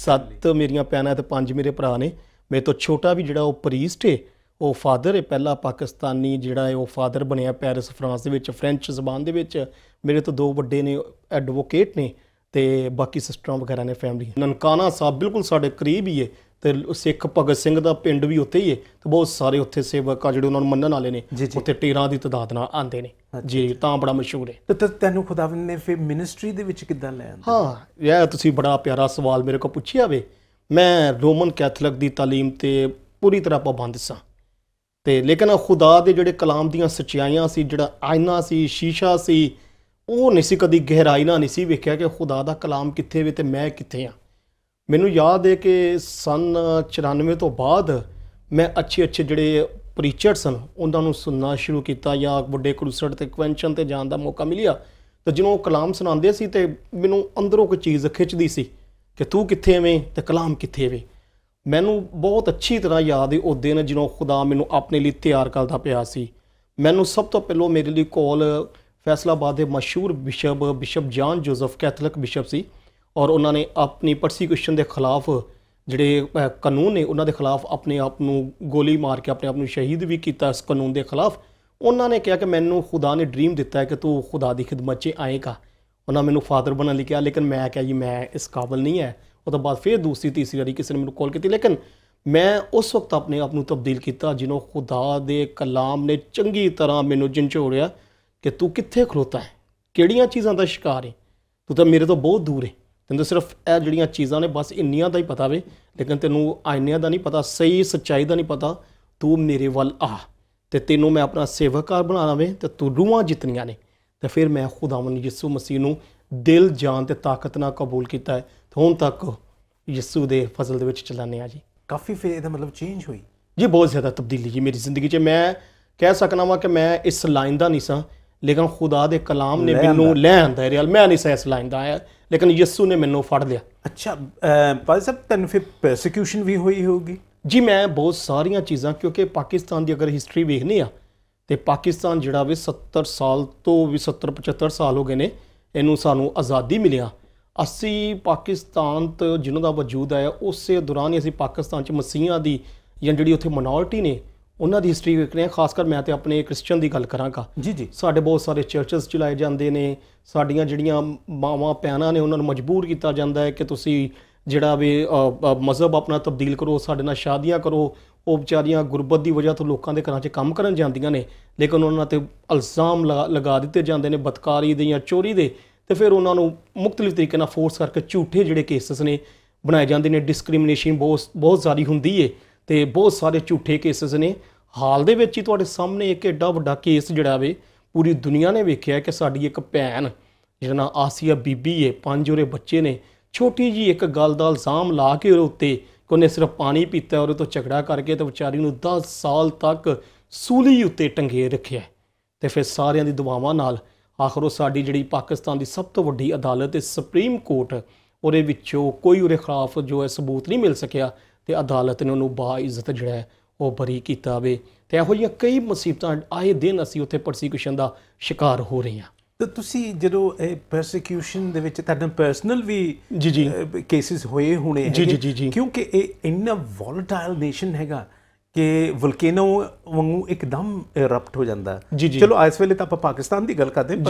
Speaker 1: 7 ਮੇਰੀਆਂ ਭੈਣਾਂ ਤੇ 5 ਮੇਰੇ ਭਰਾ ਨੇ। ਮੇਰੇ ਤੋਂ ਛੋਟਾ ਵੀ ਜਿਹੜਾ ਉਹ ਪ੍ਰੀਸਟ ਹੈ, ਉਹ ਫਾਦਰ ਹੈ, ਪਹਿਲਾ ਪਾਕਿਸਤਾਨੀ ਜਿਹੜਾ ਹੈ ਉਹ ਫਾਦਰ ਬਣਿਆ ਪੈਰਿਸ ਫਰਾਂਸ ਦੇ ਵਿੱਚ, ਫਰੈਂਚ ਜ਼ਬਾਨ ਦੇ ਵਿੱਚ। ਮੇਰੇ ਤੋਂ 2 ਵੱਡੇ ਨੇ ਐਡਵੋਕੇਟ ਨੇ, ਤੇ ਬਾਕੀ ਸਿਸਟਰਾਂ ਵਗੈਰਾ ਨੇ ਫੈਮਿਲੀ। ਨਨਕਾਣਾ ਸਾਹਿਬ ਬਿਲਕੁਲ ਸਾਡੇ ਕਰੀਬ ਹੀ ਹੈ, ਤੇ ਸਿੱਖ ਭਗਤ ਸਿੰਘ ਦਾ ਪਿੰਡ ਵੀ ਉੱਥੇ ਹੀ ਹੈ, ਤੇ ਬਹੁਤ ਸਾਰੇ ਉੱਥੇ ਸੇਵਕ ਆ ਜਿਹੜੇ ਉਹਨਾਂ ਨੂੰ ਮੰਨਣ ਵਾਲੇ ਨੇ, ਉੱਥੇ 13 ਦੀ ਤਾਦਾਦ ਨਾਲ ਆਉਂਦੇ ਨੇ ਜੀ, ਤਾਂ ਬੜਾ ਮਸ਼ਹੂਰ ਹੈ।
Speaker 2: ਤੇ ਤੈਨੂੰ ਖੁਦਾਵੰਦ ਨੇ ਫਿਰ ਮਿਨਿਸਟਰੀ ਦੇ ਵਿੱਚ ਕਿੱਦਾਂ ਲੈ ਆਂਦਾ?
Speaker 1: ਹਾਂ, ਇਹ ਤੁਸੀਂ ਬੜਾ ਪਿਆਰਾ ਸਵਾਲ ਮੇਰੇ ਕੋਲ ਪੁੱਛਿਆ ਵੇ। ਮੈਂ ਰੋਮਨ ਕੈਥੋਲਿਕ ਦੀ ਤਾਲੀਮ ਤੇ ਪੂਰੀ ਤਰ੍ਹਾਂ ਪਾਬੰਦ ਸਾਂ, ਤੇ ਲੇਕਿਨ ਖੁਦਾ ਦੇ ਜਿਹੜੇ ਕਲਾਮ ਦੀਆਂ ਸੱਚਾਈਆਂ ਸੀ, ਜਿਹੜਾ ਆਇਨਾ ਸੀ, ਸ਼ੀਸ਼ਾ ਸੀ, ਉਹ ਨਹੀਂ ਸੀ ਕਦੀ ਗਹਿਰਾਈ ਨਾਲ ਨਹੀਂ ਸੀ ਵੇਖਿਆ ਕਿ ਖੁਦਾ ਦਾ ਕਲਾਮ ਕਿੱਥੇ ਵੇ ਤੇ ਮੈਂ ਕਿੱਥੇ ਹਾਂ। ਮੈਨੂੰ ਯਾਦ ਹੈ ਕਿ ਸਨ 94 ਤੋਂ ਬਾਅਦ ਮੈਂ ਅੱਛੇ ਜਿਹੜੇ ਪ੍ਰੀਚਰ ਸਨ ਉਹਨਾਂ ਨੂੰ ਸੁਣਨਾ ਸ਼ੁਰੂ ਕੀਤਾ, ਜਾਂ ਵੱਡੇ ਕਰੂਸਡ ਤੇ ਕਨਵੈਨਸ਼ਨ 'ਤੇ ਜਾਣ ਦਾ ਮੌਕਾ ਮਿਲਿਆ। ਤੇ ਜਦੋਂ ਉਹ ਕਲਾਮ ਸੁਣਾਉਂਦੇ ਸੀ ਤੇ ਮੈਨੂੰ ਅੰਦਰੋਂ ਕੋਈ ਚੀਜ਼ ਖਿੱਚਦੀ ਸੀ ਕਿ ਤੂੰ ਕਿੱਥੇ ਐਵੇਂ ਤੇ ਕਲਾਮ ਕਿੱਥੇ ਵੇ। ਮੈਨੂੰ ਬਹੁਤ ਅੱਛੀ ਤਰ੍ਹਾਂ ਯਾਦ ਹੈ ਉਹ ਦਿਨ ਜਦੋਂ ਖੁਦਾ ਮੈਨੂੰ ਆਪਣੇ ਲਈ ਤਿਆਰ ਕਰਦਾ ਪਿਆ ਸੀ। ਮੈਨੂੰ ਸਭ ਤੋਂ ਪਹਿਲਾਂ ਮੇਰੇ ਲਈ ਕੋਲ ਫੈਸਲਾਬਾਦ ਦੇ ਮਸ਼ਹੂਰ ਬਿਸ਼ਪ ਜਾਨ ਜੋਸਫ ਕੈਥੋਲਿਕ ਬਿਸ਼ਪ ਸੀ, ਔਰ ਉਹਨਾਂ ਨੇ ਆਪਣੀ ਪਰਸੀਕਿਊਸ਼ਨ ਦੇ ਖਿਲਾਫ ਜਿਹੜੇ ਕਾਨੂੰਨ ਨੇ ਉਹਨਾਂ ਦੇ ਖਿਲਾਫ ਆਪਣੇ ਆਪ ਨੂੰ ਗੋਲੀ ਮਾਰ ਕੇ ਆਪਣੇ ਆਪ ਨੂੰ ਸ਼ਹੀਦ ਵੀ ਕੀਤਾ ਇਸ ਕਾਨੂੰਨ ਦੇ ਖਿਲਾਫ। ਉਹਨਾਂ ਨੇ ਕਿਹਾ ਕਿ ਮੈਨੂੰ ਖੁਦਾ ਨੇ ਡਰੀਮ ਦਿੱਤਾ ਹੈ ਕਿ ਤੂੰ ਖੁਦਾ ਦੀ ਖਿਦਮਤ 'ਚ ਆਏਗਾ। ਉਹਨਾਂ ਮੈਨੂੰ ਫਾਦਰ ਬਣਨ ਲਈ ਕਿਹਾ, ਲੇਕਿਨ ਮੈਂ ਕਿਹਾ ਜੀ ਮੈਂ ਇਸ ਕਾਬਲ ਨਹੀਂ ਹੈ। ਉਹ ਤੋਂ ਬਾਅਦ ਫਿਰ ਦੂਸਰੀ ਤੀਸਰੀ ਵਾਰੀ ਕਿਸੇ ਨੇ ਮੈਨੂੰ ਕਾਲ ਕੀਤੀ, ਲੇਕਿਨ ਮੈਂ ਉਸ ਵਕਤ ਆਪਣੇ ਆਪ ਨੂੰ ਤਬਦੀਲ ਕੀਤਾ ਜਦੋਂ ਖੁਦਾ ਦੇ ਕਲਾਮ ਨੇ ਚੰਗੀ ਤਰ੍ਹਾਂ ਮੈਨੂੰ ਝੰਜੋੜਿਆ ਕਿ ਤੂੰ ਕਿੱਥੇ ਖਲੋਤਾ ਹੈ, ਕਿਹੜੀਆਂ ਚੀਜ਼ਾਂ ਦਾ ਸ਼ਿਕਾਰ ਹੈ, ਤੂੰ ਤਾਂ ਮੇਰੇ ਤੋਂ ਬਹੁਤ ਦੂਰ ਹੈ। ਤੈਨੂੰ ਸਿਰਫ ਇਹ ਜਿਹੜੀਆਂ ਚੀਜ਼ਾਂ ਨੇ ਬਸ ਇੰਨੀਆਂ ਦਾ ਹੀ ਪਤਾ ਵੇ, ਲੇਕਿਨ ਤੈਨੂੰ ਆਇਨਿਆਂ ਦਾ ਨਹੀਂ ਪਤਾ, ਸਹੀ ਸੱਚਾਈ ਦਾ ਨਹੀਂ ਪਤਾ। ਤੂੰ ਮੇਰੇ ਵੱਲ ਆ ਤੇ ਤੈਨੂੰ ਮੈਂ ਆਪਣਾ ਸੇਵਕਾਰ ਬਣਾਉਣਾ ਵੇ ਤੇ ਤੂੰ ਰੂਹਾਂ ਜਿੱਤਣੀਆਂ ਨੇ। ਤੇ ਫਿਰ ਮੈਂ ਖੁਦਾਵੰਦ ਯਿਸੂ ਮਸੀਹ ਨੂੰ ਦਿਲ ਜਾਨ ਤੇ ਤਾਕਤ ਨਾਲ ਕਬੂਲ ਕੀਤਾ ਹੈ ਤੇ ਹੁਣ ਤੱਕ ਯਿਸੂ ਦੇ ਫਜ਼ਲ ਦੇ ਵਿੱਚ ਚਲਾਉਂਦੇ ਹਾਂ ਜੀ।
Speaker 2: ਕਾਫੀ ਫਿਰ ਇਹਦਾ ਮਤਲਬ ਚੇਂਜ ਹੋਈ
Speaker 1: ਜੀ, ਬਹੁਤ ਜ਼ਿਆਦਾ ਤਬਦੀਲੀ ਜੀ ਮੇਰੀ ਜ਼ਿੰਦਗੀ 'ਚ। ਮੈਂ ਕਹਿ ਸਕਣਾ ਵਾ ਕਿ ਮੈਂ ਇਸ ਲਾਈਨ ਦਾ ਨਹੀਂ ਸਾਂ, ਲੇਕਿਨ ਖੁਦਾ ਦੇ ਕਲਾਮ ਨੇ ਮੈਨੂੰ ਲੈ ਆਂਦਾ ਹੈ। ਮੈਂ ਨਹੀਂ ਸਾਂ ਇਸ ਲਾਈਨ ਦਾ ਆਇਆ, ਲੇਕਿਨ ਯਿਸੂ ਨੇ ਮੈਨੂੰ ਫੜ ਲਿਆ।
Speaker 2: ਅੱਛਾ ਭਾਈ ਸਾਹਿਬ, ਤੈਨੂੰ ਫਿਰ ਪਰਸੀਕਿਊਸ਼ਨ ਵੀ ਹੋਈ ਹੋਊਗੀ?
Speaker 1: ਜੀ, ਮੈਂ ਬਹੁਤ ਸਾਰੀਆਂ ਚੀਜ਼ਾਂ, ਕਿਉਂਕਿ ਪਾਕਿਸਤਾਨ ਦੀ ਅਗਰ ਹਿਸਟਰੀ ਵੇਖਦੇ ਆ ਤੇ ਪਾਕਿਸਤਾਨ ਜਿਹੜਾ ਵੀ 70 ਸਾਲ ਤੋਂ ਵੀ 70-75 ਸਾਲ ਹੋ ਗਏ ਨੇ ਇਹਨੂੰ ਸਾਨੂੰ ਆਜ਼ਾਦੀ ਮਿਲਿਆ। ਅਸੀਂ ਪਾਕਿਸਤਾਨ ਤੋਂ ਜਿਹਨਾਂ ਦਾ ਵਜੂਦ ਆਇਆ ਉਸੇ ਦੌਰਾਨ ਹੀ ਅਸੀਂ ਪਾਕਿਸਤਾਨ 'ਚ ਮਸੀਹਾਂ ਦੀ ਜਾਂ ਜਿਹੜੀ ਉੱਥੇ ਮਿਨੋਰਟੀ ਨੇ ਉਹਨਾਂ ਦੀ ਹਿਸਟਰੀ ਵੇਖ ਰਹੇ ਹਾਂ। ਖਾਸ ਕਰ ਮੈਂ ਤੇ ਆਪਣੇ ਕ੍ਰਿਸਚਨ ਦੀ ਗੱਲ ਕਰਾਂਗਾ। ਜੀ, ਸਾਡੇ ਬਹੁਤ ਸਾਰੇ ਚਰਚਸ ਚਲਾਏ ਜਾਂਦੇ ਨੇ, ਸਾਡੀਆਂ ਜਿਹੜੀਆਂ ਮਾਵਾਂ ਭੈਣਾਂ ਨੇ ਉਹਨਾਂ ਨੂੰ ਮਜਬੂਰ ਕੀਤਾ ਜਾਂਦਾ ਹੈ ਕਿ ਤੁਸੀਂ ਜਿਹੜਾ ਵੀ ਮਜ਼ਹਬ ਆਪਣਾ ਤਬਦੀਲ ਕਰੋ, ਸਾਡੇ ਨਾਲ ਸ਼ਾਦੀਆਂ ਕਰੋ। ਉਹ ਵਿਚਾਰੀਆਂ ਗੁਰਬਤ ਦੀ ਵਜ੍ਹਾ ਤੋਂ ਲੋਕਾਂ ਦੇ ਘਰਾਂ 'ਚ ਕੰਮ ਕਰਨ ਜਾਂਦੀਆਂ ਨੇ, ਲੇਕਿਨ ਉਹਨਾਂ 'ਤੇ ਇਲਜ਼ਾਮ ਲਗਾ ਦਿੱਤੇ ਜਾਂਦੇ ਨੇ ਬਦਕਾਰੀ ਦੇ ਜਾਂ ਚੋਰੀ ਦੇ, ਤੇ ਫਿਰ ਉਹਨਾਂ ਨੂੰ ਮੁਖਤਲਿਫ ਤਰੀਕੇ ਨਾਲ ਫੋਰਸ ਕਰਕੇ ਝੂਠੇ ਜਿਹੜੇ ਕੇਸਿਸ ਨੇ ਬਣਾਏ ਜਾਂਦੇ ਨੇ। ਡਿਸਕ੍ਰਿਮੀਨੇਸ਼ਨ ਬਹੁਤ ਸਾਰੀ ਹੁੰਦੀ ਹੈ ਤੇ ਬਹੁਤ ਸਾਰੇ ਝੂਠੇ ਕੇਸਿਸ ਨੇ। ਹਾਲ ਦੇ ਵਿੱਚ ਹੀ ਤੁਹਾਡੇ ਸਾਹਮਣੇ ਇੱਕ ਐਡਾ ਵੱਡਾ ਕੇਸ ਜਿਹੜਾ ਵੇ ਪੂਰੀ ਦੁਨੀਆ ਨੇ ਵੇਖਿਆ ਕਿ ਸਾਡੀ ਇੱਕ ਭੈਣ ਜਿਹੜਾ ਨਾਂ ਆਸੀਆ ਬੀਬੀ ਹੈ, 5 ਉਹਦੇ ਬੱਚੇ ਨੇ, ਛੋਟੀ ਜੀ ਇੱਕ ਗੱਲ ਦਾ ਇਲਜ਼ਾਮ ਲਾ ਕੇ ਉਹਦੇ ਉੱਤੇ ਕਿ ਉਹਨੇ ਸਿਰਫ ਪਾਣੀ ਪੀਤਾ, ਉਹਦੇ ਤੋਂ ਝਗੜਾ ਕਰਕੇ ਤੇ ਵਿਚਾਰੀ ਨੂੰ 10 ਸਾਲ ਤੱਕ ਸੂਲੀ ਉੱਤੇ ਟੰਗੇ ਰੱਖਿਆ। ਤੇ ਫਿਰ ਸਾਰਿਆਂ ਦੀ ਦੁਆਵਾਂ ਨਾਲ ਆਖਰ ਉਹ ਸਾਡੀ ਜਿਹੜੀ ਪਾਕਿਸਤਾਨ ਦੀ ਸਭ ਤੋਂ ਵੱਡੀ ਅਦਾਲਤ ਹੈ ਸੁਪਰੀਮ ਕੋਰਟ, ਉਹਦੇ ਵਿੱਚੋਂ ਕੋਈ ਉਹਦੇ ਖਿਲਾਫ ਜੋ ਹੈ ਸਬੂਤ ਨਹੀਂ ਮਿਲ ਸਕਿਆ ਤੇ ਅਦਾਲਤ ਨੇ ਉਹਨੂੰ ਬਾਇਜ਼ਤ ਜਿਹੜਾ ਹੈ ਉਹ ਬਰੀ ਕੀਤਾ ਵੇ। ਤੇ ਇਹੋ ਜਿਹੀਆਂ ਕਈ ਮੁਸੀਬਤਾਂ ਆਏ ਦਿਨ ਅਸੀਂ ਉੱਥੇ ਪਰਸੀਕਿਊਸ਼ਨ ਦਾ ਸ਼ਿਕਾਰ ਹੋ ਰਹੇ ਹਾਂ।
Speaker 2: ਤਾਂ ਤੁਸੀਂ ਜਦੋਂ ਇਹ ਪਰਸੀਕਿਊਸ਼ਨ ਦੇ ਵਿੱਚ ਤੁਹਾਡੇ ਪਰਸਨਲ ਵੀ ਕੇਸਿਸ ਹੋਏ ਹੋਣੇ ਜੀ, ਕਿਉਂਕਿ ਇਹ ਇੰਨਾ ਵੋਲੇਟਾਈਲ ਨੇਸ਼ਨ ਹੈਗਾ ਕਿ ਵੋਲਕੇਨੋ ਵਾਂਗੂ ਇੱਕਦਮ ਇਰਪਟ ਹੋ ਜਾਂਦਾ। ਚਲੋ ਇਸ ਵੇਲੇ ਤਾਂ ਆਪਾਂ ਪਾਕਿਸਤਾਨ ਦੀ ਗੱਲ ਕਰਦੇ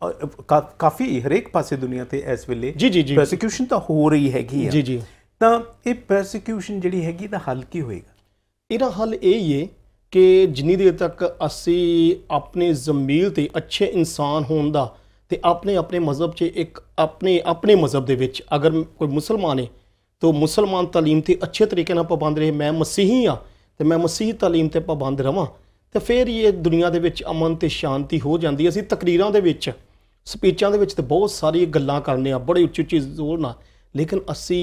Speaker 2: ਪਰ ਕਾਫੀ ਹਰੇਕ ਪਾਸੇ ਦੁਨੀਆ ਤੇ ਇਸ ਵੇਲੇ ਪਰਸੀਕਿਊਸ਼ਨ ਤਾਂ ਹੋ ਰਹੀ ਹੈਗੀ ਆ। ਤਾਂ ਇਹ ਪਰਸੀਕਿਊਸ਼ਨ ਜਿਹੜੀ ਹੈਗੀ ਇਹਦਾ ਹੱਲ ਕੀ ਹੋਏਗਾ?
Speaker 1: ਇਹਦਾ ਹੱਲ ਇਹ ਹੀ ਹੈ ਕਿ ਜਿੰਨੀ ਦੇਰ ਤੱਕ ਅਸੀਂ ਆਪਣੇ ਜ਼ਮੀਰ ਤੇ ਅੱਛੇ ਇਨਸਾਨ ਹੋਣ ਦਾ ਤੇ ਆਪਣੇ ਮਜ਼ਹਬ 'ਚ ਇੱਕ ਆਪਣੇ ਮਜ਼ਹਬ ਦੇ ਵਿੱਚ ਅਗਰ ਕੋਈ ਮੁਸਲਮਾਨ ਹੈ ਤਾਂ ਮੁਸਲਮਾਨ ਤਾਲੀਮ ਤੇ ਅੱਛੇ ਤਰੀਕੇ ਨਾਲ ਪਾਬੰਦ ਰਹੇ। ਮੈਂ ਮਸੀਹੀ ਹਾਂ ਤੇ ਮੈਂ ਮਸੀਹੀ ਤਾਲੀਮ ਤੇ ਪਾਬੰਦ ਰਵਾਂ ਤੇ ਫਿਰ ਇਹ ਦੁਨੀਆ ਦੇ ਵਿੱਚ ਅਮਨ ਤੇ ਸ਼ਾਂਤੀ ਹੋ ਜਾਂਦੀ। ਅਸੀਂ ਤਕਰੀਰਾਂ ਦੇ ਵਿੱਚ, ਸਪੀਚਾਂ ਦੇ ਵਿੱਚ ਤੇ ਬਹੁਤ ਸਾਰੀ ਗੱਲਾਂ ਕਰਨੇ ਆ ਬੜੇ ਉੱਚੀ ਜ਼ੋਰ ਨਾਲ, ਲੇਕਿਨ ਅਸੀਂ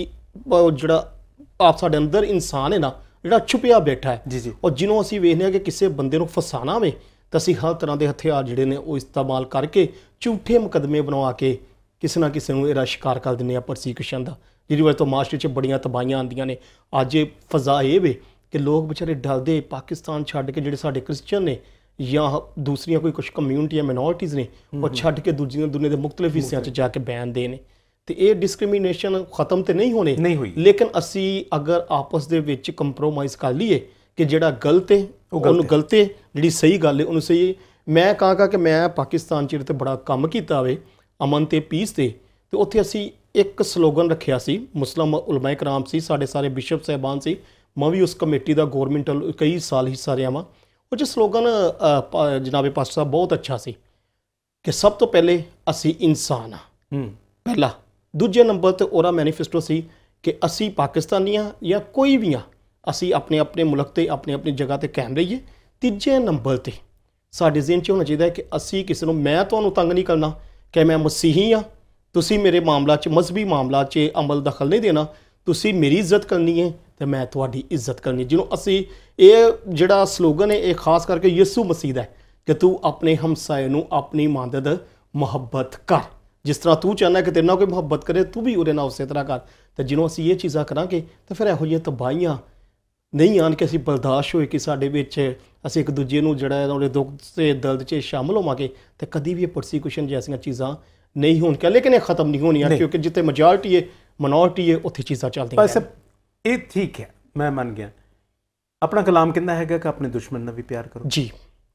Speaker 1: ਜਿਹੜਾ ਸਾਡੇ ਅੰਦਰ ਇਨਸਾਨ ਹੈ ਨਾ ਜਿਹੜਾ ਛੁਪਿਆ ਬੈਠਾ ਹੈ, ਔਰ ਜਿਹਨੂੰ ਅਸੀਂ ਵੇਖਦੇ ਹਾਂ ਕਿ ਕਿਸੇ ਬੰਦੇ ਨੂੰ ਫਸਾਣਾ ਹੋਵੇ ਤਾਂ ਅਸੀਂ ਹਰ ਤਰ੍ਹਾਂ ਦੇ ਹਥਿਆਰ ਜਿਹੜੇ ਨੇ ਉਹ ਇਸਤੇਮਾਲ ਕਰਕੇ ਝੂਠੇ ਮੁਕੱਦਮੇ ਬਣਵਾ ਕੇ ਕਿਸੇ ਨਾ ਕਿਸੇ ਨੂੰ ਇਹਦਾ ਸ਼ਿਕਾਰ ਕਰ ਦਿੰਦੇ ਹਾਂ ਪਰਸੀਕਿਊਸ਼ਨ ਦਾ, ਜਿਹਦੀ ਵਜ੍ਹਾ ਤੋਂ ਮਾਸਟਰ 'ਚ ਬੜੀਆਂ ਤਬਾਹੀਆਂ ਆਉਂਦੀਆਂ ਨੇ। ਅੱਜ ਇਹ ਫਜ਼ਾ ਇਹ ਵੇ ਕਿ ਲੋਕ ਵਿਚਾਰੇ ਡਰਦੇ ਪਾਕਿਸਤਾਨ ਛੱਡ ਕੇ, ਜਿਹੜੇ ਸਾਡੇ ਕ੍ਰਿਸਚਨ ਨੇ ਜਾਂ ਦੂਸਰੀਆਂ ਕੋਈ ਕੁਛ ਕਮਿਊਨਿਟੀਆਂ ਮਿਨੋਰਟੀਜ਼ ਨੇ ਉਹ ਛੱਡ ਕੇ ਦੂਜੀਆਂ ਦੁਨੀਆ ਦੇ ਮੁਖਤਲਿਫ ਹਿੱਸਿਆਂ 'ਚ ਜਾ ਕੇ ਬੈਠਦੇ ਨੇ। ਤੇ ਇਹ ਡਿਸਕ੍ਰਿਮੀਨੇਸ਼ਨ ਖਤਮ ਤੇ ਨਹੀਂ ਹੋਣੀ, ਲੇਕਿਨ ਅਸੀਂ ਅਗਰ ਆਪਸ ਦੇ ਵਿੱਚ ਕੰਪਰੋਮਾਈਜ਼ ਕਰ ਲਈਏ ਕਿ ਜਿਹੜਾ ਗਲਤ ਹੈ ਉਹਨੂੰ ਗਲਤ ਹੈ, ਜਿਹੜੀ ਸਹੀ ਗੱਲ ਹੈ ਉਹਨੂੰ ਸਹੀ ਹੈ। ਮੈਂ ਕਹਾਂਗਾ ਕਿ ਮੈਂ ਪਾਕਿਸਤਾਨ 'ਚ ਤੇ ਬੜਾ ਕੰਮ ਕੀਤਾ ਵੇ ਅਮਨ ਤੇ ਪੀਸ ਤੇ ਉੱਥੇ ਅਸੀਂ ਇੱਕ ਸਲੋਗਨ ਰੱਖਿਆ ਸੀ, ਮੁਸਲਿਮ ਉਲਮਾ ਇਕਰਾਮ ਸੀ, ਸਾਡੇ ਸਾਰੇ ਬਿਸ਼ਪ ਸਾਹਿਬਾਨ ਸੀ, ਮੈਂ ਵੀ ਉਸ ਕਮੇਟੀ ਦਾ ਗੌਰਮੈਂਟ ਕਈ ਸਾਲ ਹਿੱਸਾ ਰਿਹਾ ਵਾਂ। ਉਹ 'ਚ ਸਲੋਗਨ ਜਨਾਬੇ ਪਾਸਟਰ ਸਾਹਿਬ ਬਹੁਤ ਅੱਛਾ ਸੀ ਕਿ ਸਭ ਤੋਂ ਪਹਿਲੇ ਅਸੀਂ ਇਨਸਾਨ ਹਾਂ ਪਹਿਲਾ, ਦੂਜੇ ਨੰਬਰ 'ਤੇ ਉਹਦਾ ਮੈਨੀਫੈਸਟੋ ਸੀ ਕਿ ਅਸੀਂ ਪਾਕਿਸਤਾਨੀ ਹਾਂ ਜਾਂ ਕੋਈ ਵੀ ਹਾਂ, ਅਸੀਂ ਆਪਣੇ ਮੁਲਕ 'ਤੇ ਆਪਣੀ ਜਗ੍ਹਾ 'ਤੇ ਕਾਇਮ ਰਹੀਏ। ਤੀਜੇ ਨੰਬਰ 'ਤੇ ਸਾਡੇ ਜ਼ਿਹਨ 'ਚ ਹੋਣਾ ਚਾਹੀਦਾ ਕਿ ਅਸੀਂ ਕਿਸੇ ਨੂੰ, ਮੈਂ ਤੁਹਾਨੂੰ ਤੰਗ ਨਹੀਂ ਕਰਨਾ ਕਿ ਮੈਂ ਮਸੀਹੀ ਹਾਂ, ਤੁਸੀਂ ਮੇਰੇ ਮਾਮਲਾ 'ਚ ਮਜ਼ਹਬੀ ਮਾਮਲਾ 'ਚ ਅਮਲ ਦਖਲ ਨਹੀਂ ਦੇਣਾ, ਤੁਸੀਂ ਮੇਰੀ ਇੱਜ਼ਤ ਕਰਨੀ ਹੈ ਤੇ ਮੈਂ ਤੁਹਾਡੀ ਇੱਜ਼ਤ ਕਰਨੀ। ਜਿਹਨੂੰ ਅਸੀਂ ਇਹ ਜਿਹੜਾ ਸਲੋਗਨ ਹੈ ਇਹ ਖਾਸ ਕਰਕੇ ਯਿਸੂ ਮਸੀਹ ਦਾ ਹੈ ਕਿ ਤੂੰ ਆਪਣੇ ਹਮਸਾਏ ਨੂੰ ਆਪਣੀ ਮਦਦ ਮੁਹੱਬਤ ਕਰ, ਜਿਸ ਤਰ੍ਹਾਂ ਤੂੰ ਚਾਹੁੰਦਾ ਕਿ ਤੇਰੇ ਨਾਲ ਕੋਈ ਮੁਹੱਬਤ ਕਰੇ ਤੂੰ ਵੀ ਉਹਦੇ ਨਾਲ ਉਸੇ ਤਰ੍ਹਾਂ ਕਰ। ਤੇ ਜਿਹਨੂੰ ਅਸੀਂ ਇਹ ਚੀਜ਼ਾਂ ਕਰਾਂਗੇ ਤਾਂ ਫਿਰ ਇਹੋ ਜਿਹੀਆਂ ਤਬਾਹੀਆਂ ਨਹੀਂ ਆਣ ਕੇ ਅਸੀਂ ਬਰਦਾਸ਼ਤ ਹੋਏ ਕਿ ਸਾਡੇ ਵਿੱਚ ਅਸੀਂ ਇੱਕ ਦੂਜੇ ਨੂੰ ਜਿਹੜਾ ਉਹਦੇ ਦੁੱਖ ਤੇ ਦਰਦ 'ਚ ਸ਼ਾਮਲ ਹੋਵਾਂਗੇ ਤੇ ਕਦੀ ਵੀ ਇਹ ਪਰਸੀਕਿਊਸ਼ਨ ਜੈਸੀਆਂ ਚੀਜ਼ਾਂ ਨਹੀਂ ਹੋਣਗੀਆਂ। ਲੇਕਿਨ ਇਹ ਖਤਮ ਨਹੀਂ ਹੋਣੀਆਂ ਕਿਉਂਕਿ ਜਿੱਥੇ ਮੈਜੋਰਟੀ ਹੈ ਮਿਨੋਰਟੀ ਹੈ ਉੱਥੇ ਚੀਜ਼ਾਂ ਚੱਲਦੀਆਂ।
Speaker 2: ਬਸ ਇਹ ਠੀਕ ਹੈ, ਮੈਂ ਮੰਨ ਗਿਆ। ਆਪਣਾ ਕਲਾਮ ਕਹਿੰਦਾ ਹੈਗਾ ਕਿ ਆਪਣੇ ਦੁਸ਼ਮਣ ਨਾਲ ਵੀ ਪਿਆਰ ਕਰੋ ਜੀ।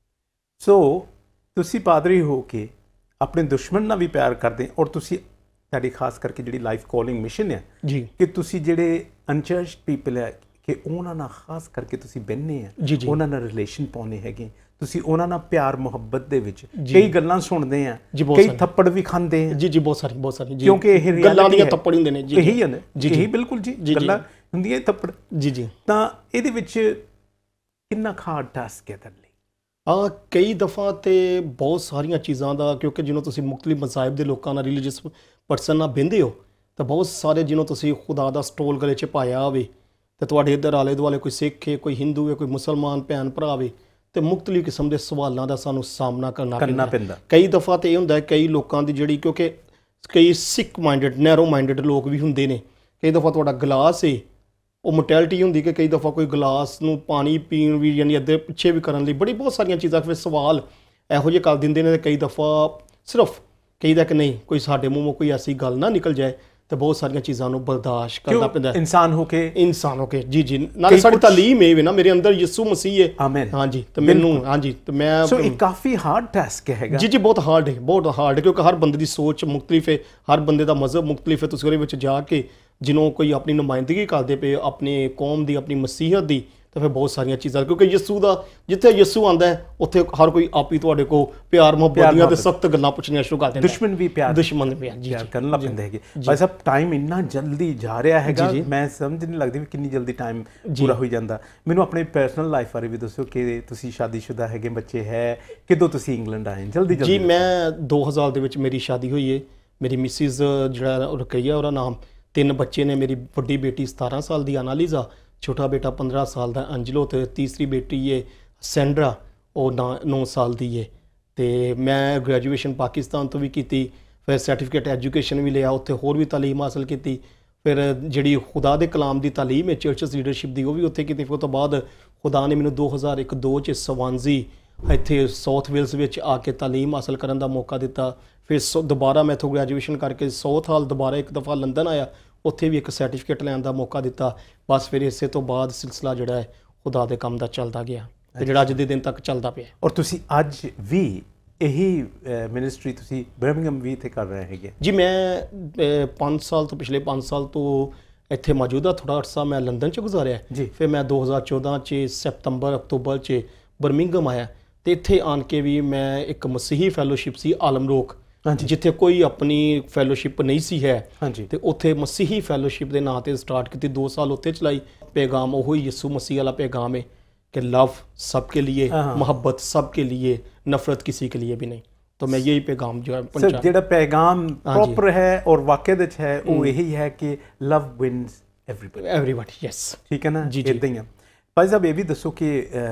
Speaker 2: ਸੋ ਤੁਸੀਂ ਪਾਦਰੀ ਹੋ ਕੇ ਆਪਣੇ ਦੁਸ਼ਮਣ ਨਾਲ ਵੀ ਪਿਆਰ ਕਰਦੇ ਔਰ ਤੁਸੀਂ ਤੁਹਾਡੀ ਖਾਸ ਕਰਕੇ ਜਿਹੜੀ ਲਾਈਫ ਕਾਲਿੰਗ ਮਿਸ਼ਨ ਹੈ ਜੀ ਕਿ ਤੁਸੀਂ ਜਿਹੜੇ ਅਨਚਰਚਡ ਪੀਪਲ ਹੈ ਕਿ ਉਹਨਾਂ ਨਾਲ ਖਾਸ ਕਰਕੇ ਤੁਸੀਂ ਬਹਿੰਦੇ ਆ,
Speaker 1: ਜੀ ਜੀ
Speaker 2: ਉਹਨਾਂ ਨਾਲ ਰਿਲੇਸ਼ਨ ਪਾਉਣੇ ਹੈਗੇ, ਤੁਸੀਂ ਉਹਨਾਂ ਨਾਲ ਪਿਆਰ ਮੁਹੱਬਤ ਦੇ ਵਿੱਚ ਕਈ ਗੱਲਾਂ ਸੁਣਦੇ ਆ, ਕਈ ਥੱਪੜ ਵੀ ਖਾਂਦੇ ਆ।
Speaker 1: ਜੀ ਜੀ ਬਹੁਤ ਸਾਰੀ ਜੀ,
Speaker 2: ਕਿਉਂਕਿ ਇਹ
Speaker 1: ਗੱਲਾਂ ਦੀਆਂ ਥੱਪੜ ਹੁੰਦੇ ਨੇ ਜੀ,
Speaker 2: ਇਹੀ ਹਨ ਇਹੀ ਬਿਲਕੁਲ ਜੀ ਗੱਲਾਂ ਹੁੰਦੀਆਂ ਥੱਪੜ
Speaker 1: ਜੀ ਜੀ।
Speaker 2: ਤਾਂ ਇਹਦੇ ਵਿੱਚ ਕਿੰਨਾ ਖਾਦ ਟਾਸਕ ਹੈ ਤੁਹਾਡੇ ਲਈ?
Speaker 1: ਕਈ ਦਫਾ ਤੇ ਬਹੁਤ ਸਾਰੀਆਂ ਚੀਜ਼ਾਂ ਦਾ, ਕਿਉਂਕਿ ਜਿਹਨੂੰ ਤੁਸੀਂ ਮੁਖਤਲਿਫ ਮਜ਼ਾਹਿਬ ਦੇ ਲੋਕਾਂ ਨਾਲ, ਰਿਲੀਜੀਅਸ ਪਰਸਨ ਨਾਲ ਬਹਿੰਦੇ ਹੋ, ਤਾਂ ਬਹੁਤ ਸਾਰੇ ਜਿਹਨੂੰ ਤੁਸੀਂ ਖੁਦਾ ਦਾ ਸਟੋਲ ਗਲੇ 'ਚ ਪਾਇਆ ਹੋਵੇ, ਤੇ ਤੁਹਾਡੇ ਇੱਧਰ ਆਲੇ ਦੁਆਲੇ ਕੋਈ ਸਿੱਖ ਹੈ, ਕੋਈ ਹਿੰਦੂ ਹੈ, ਕੋਈ ਮੁਸਲਮਾਨ ਭੈਣ ਭਰਾ ਹੋਵੇ, ਤੇ ਮੁਖਤਲਿਫ ਕਿਸਮ ਦੇ ਸਵਾਲਾਂ ਦਾ ਸਾਨੂੰ ਸਾਹਮਣਾ ਕਰਨਾ ਪੈਂਦਾ। ਕਈ ਦਫਾ ਤੇ ਇਹ ਹੁੰਦਾ ਕਈ ਲੋਕਾਂ ਦੀ ਜਿਹੜੀ, ਕਿਉਂਕਿ ਕਈ ਸਿੱਖ ਮਾਈਂਡਡ ਨੈਰੋ ਮਾਈਂਡਡ ਲੋਕ ਵੀ ਹੁੰਦੇ ਨੇ, ਕਈ ਦਫਾ ਤੁਹਾਡਾ ਗਲਾਸ ਹੈ ਉਹ ਮੋਟੈਲਿਟੀ ਹੁੰਦੀ ਕਿ ਕਈ ਦਫਾ ਕੋਈ ਗਲਾਸ ਨੂੰ ਪਾਣੀ ਪੀਣ ਵੀ ਯਾਨੀ ਅੱਧੇ ਪਿੱਛੇ ਵੀ ਕਰਨ ਲਈ ਬੜੀ ਬਹੁਤ ਸਾਰੀਆਂ ਚੀਜ਼ਾਂ ਫਿਰ ਸਵਾਲ ਇਹੋ ਜਿਹੇ ਕਰ ਦਿੰਦੇ ਨੇ। ਕਈ ਦਫਾ ਸਿਰਫ ਕਹੀਦਾ ਕਿ ਨਹੀਂ ਕੋਈ ਸਾਡੇ ਮੂੰਹੋਂ ਕੋਈ ਐਸੀ ਗੱਲ ਨਾ ਨਿਕਲ ਜਾਏ, ਤੇ ਬਹੁਤ ਸਾਰੀਆਂ ਚੀਜ਼ਾਂ ਨੂੰ ਬਰਦਾਸ਼ਤ ਕਰਨਾ ਪੈਂਦਾ
Speaker 2: ਇਨਸਾਨ ਹੋ ਕੇ। ਜੀ ਜੀ,
Speaker 1: ਨਾਲੇ ਸਾਡੀ ਤਾਲੀਮ ਇਹ ਵੇ ਨਾ, ਮੇਰੇ ਅੰਦਰ ਯਿਸੂ ਮਸੀਹ ਹੈ।
Speaker 2: ਆਮੀਨ।
Speaker 1: ਹਾਂਜੀ, ਤੇ ਮੈਨੂੰ ਹਾਂਜੀ, ਤੇ ਮੈਂ
Speaker 2: ਸੋ ਇਹ ਕਾਫੀ ਹਾਰਡ ਟਾਸਕ ਹੈਗਾ।
Speaker 1: ਜੀ ਜੀ ਬਹੁਤ ਹਾਰਡ ਹੈ, ਕਿਉਂਕਿ ਹਰ ਬੰਦੇ ਦੀ ਸੋਚ ਮੁਖਤਲਿਫ ਹੈ, ਹਰ ਬੰਦੇ ਦਾ ਮਜ਼ਹਬ ਮੁਖਤਲਿਫ ਹੈ। ਤੁਸੀਂ ਉਹਦੇ ਵਿੱਚ ਜਾ ਕੇ ਜਿਹਨੂੰ ਕੋਈ ਆਪਣੀ ਨੁਮਾਇੰਦਗੀ ਕਰਦੇ ਪਏ ਆਪਣੇ ਕੌਮ ਦੀ, ਆਪਣੀ ਮਸੀਹਤ ਦੀ, ਤਾਂ ਫਿਰ ਬਹੁਤ ਸਾਰੀਆਂ ਚੀਜ਼ਾਂ, ਕਿਉਂਕਿ ਯਿਸੂ ਦਾ ਜਿੱਥੇ ਯਿਸੂ ਆਉਂਦਾ ਹੈ ਉੱਥੇ ਹਰ ਕੋਈ ਆਪ ਹੀ ਤੁਹਾਡੇ ਕੋਲ ਪਿਆਰ ਮੁਹੱਬਤ ਦੀਆਂ ਤੇ ਸਖਤ ਗੱਲਾਂ ਪੁੱਛਣੀਆਂ ਸ਼ੁਰੂ ਕਰ ਦਿੰਦਾ। ਦੁਸ਼ਮਣ ਵੀ ਪਿਆਰ ਜੀ
Speaker 2: ਕਰਨ ਲੱਗ ਪੈਂਦੇ ਹੈਗੇ। ਭਾਈ ਸਾਹਿਬ ਟਾਈਮ ਇੰਨਾ ਜਲਦੀ ਜਾ ਰਿਹਾ ਹੈਗਾ, ਮੈਂ ਸਮਝ ਨਹੀਂ ਲੱਗਦੀ ਵੀ ਕਿੰਨੀ ਜਲਦੀ ਟਾਈਮ ਪੂਰਾ ਹੋਈ ਜਾਂਦਾ। ਮੈਨੂੰ ਆਪਣੀ ਪਰਸਨਲ ਲਾਈਫ ਬਾਰੇ ਵੀ ਦੱਸੋ ਕਿ ਤੁਸੀਂ ਸ਼ਾਦੀशुदा ਹੈਗੇ, ਬੱਚੇ ਹੈ, ਕਿਦੋਂ ਤੁਸੀਂ ਇੰਗਲੈਂਡ ਆਏ? ਜਲਦੀ
Speaker 1: ਜੀ ਮੈਂ 2000 ਦੇ ਵਿੱਚ ਮੇਰੀ ਸ਼ਾਦੀ ਹੋਈ ਹੈ। ਮੇਰੀ ਮਿਸਿਸ ਜਿਹੜਾ ਰੁਕਈਆ ਉਹਦਾ ਨਾਮ, 3 ਬੱਚੇ ਨੇ। ਮੇਰੀ ਵੱਡੀ ਬੇਟੀ 17 ਸਾਲ ਦੀ ਅਨਾਲੀਜ਼ਾ, ਛੋਟਾ ਬੇਟਾ 15 ਸਾਲ ਦਾ ਅੰਜਲੋ, ਤੇ ਤੀਸਰੀ ਬੇਟੀ ਹੈ ਸੈਂਡਰਾ, ਉਹ 9 ਸਾਲ ਦੀ ਹੈ। ਤੇ ਮੈਂ ਗ੍ਰੈਜੂਏਸ਼ਨ ਪਾਕਿਸਤਾਨ ਤੋਂ ਵੀ ਕੀਤੀ, ਫਿਰ ਸਰਟੀਫਿਕੇਟ ਐਜੂਕੇਸ਼ਨ ਵੀ ਲਿਆ, ਉੱਥੇ ਹੋਰ ਵੀ ਤਾਲੀਮ ਹਾਸਲ ਕੀਤੀ। ਫਿਰ ਜਿਹੜੀ ਖੁਦਾ ਦੇ ਕਲਾਮ ਦੀ ਤਾਲੀਮ ਹੈ ਚਰਚਸ ਲੀਡਰਸ਼ਿਪ ਦੀ, ਉਹ ਵੀ ਉੱਥੇ ਕੀਤੀ। ਫਿਰ ਉਹ ਤੋਂ ਬਾਅਦ ਖੁਦਾ ਨੇ ਮੈਨੂੰ 2001-2 'ਚ ਸਵਾਨਜ਼ੀ ਇੱਥੇ ਸਾਊਥ ਵੇਲਸ ਵਿੱਚ ਆ ਕੇ ਤਾਲੀਮ ਹਾਸਲ ਕਰਨ ਦਾ ਮੌਕਾ ਦਿੱਤਾ। ਫਿਰ ਦੁਬਾਰਾ ਮੈਂ ਇੱਥੋਂ ਗ੍ਰੈਜੂਏਸ਼ਨ ਕਰਕੇ ਸਾਊਥ ਹਾਲ ਦੁਬਾਰਾ ਇੱਕ ਦਫਾ ਲੰਦਨ ਆਇਆ, ਉੱਥੇ ਵੀ ਇੱਕ ਸਰਟੀਫਿਕੇਟ ਲੈਣ ਦਾ ਮੌਕਾ ਦਿੱਤਾ। ਬਸ ਫਿਰ ਇਸੇ ਤੋਂ ਬਾਅਦ ਸਿਲਸਿਲਾ ਜਿਹੜਾ ਹੈ ਖੁਦਾ ਦੇ ਕੰਮ ਦਾ ਚੱਲਦਾ ਗਿਆ, ਤੇ ਜਿਹੜਾ ਅੱਜ ਦੇ ਦਿਨ ਤੱਕ ਚੱਲਦਾ ਪਿਆ।
Speaker 2: ਔਰ ਤੁਸੀਂ ਅੱਜ ਵੀ ਇਹੀ ਮਿਨਿਸਟਰੀ ਤੁਸੀਂ ਬਰਮਿੰਘਮ ਵੀ ਇੱਥੇ ਕਰ ਰਹੇ ਹੈਗੇ? ਜੀ
Speaker 1: ਮੈਂ 5 ਸਾਲ ਤੋਂ, ਪਿਛਲੇ 5 ਸਾਲ ਤੋਂ ਇੱਥੇ ਮੌਜੂਦਾ। ਥੋੜ੍ਹਾ ਅਰਸਾ ਮੈਂ ਲੰਦਨ 'ਚ ਗੁਜ਼ਾਰਿਆ ਜੀ। ਫਿਰ ਮੈਂ 2014 'ਚ ਸਤੰਬਰ ਅਕਤੂਬਰ 'ਚ ਬਰਮਿੰਘਮ ਆਇਆ, ਤੇ ਇੱਥੇ ਆਣ ਕੇ ਵੀ ਮੈਂ ਇੱਕ ਮਸੀਹੀ ਫੈਲੋਸ਼ਿਪ ਸੀ ਆਲਮ ਰੋਕ, ਜਿੱਥੇ ਕੋਈ ਆਪਣੀ ਫੈਲੋਸ਼ਿਪ ਨਹੀਂ ਸੀ ਹੈ, ਤੇ ਉੱਥੇ ਮਸੀਹੀ ਫੈਲੋਸ਼ਿਪ ਦੇ ਨਾਂ ਤੇ ਸਟਾਰਟ ਕੀਤੀ। 2 ਸਾਲ ਉੱਥੇ ਚਲਾਈ। ਪੈगाम ਉਹੀ ਯਿਸੂ ਮਸੀਹ ਵਾਲਾ पैगाम है कि लव सबके लिए, मोहब्बत सबके लिए, नफरत किसी के लिए भी नहीं। तो मैं यही पैगाम जो है
Speaker 2: ਜਿਹੜਾ पैगाम प्रॉपर है और वाकई ਵਿੱਚ ਹੈ ਉਹ ਇਹੀ ਹੈ ਕਿ लव wins everybody।
Speaker 1: यस,
Speaker 2: ठीक है ना जी। ਇਦਾਂ ਹੀ ਆ। ਭਾਈ ਸਾਹਿਬ ਇਹ ਵੀ ਦੱਸੋ ਕਿ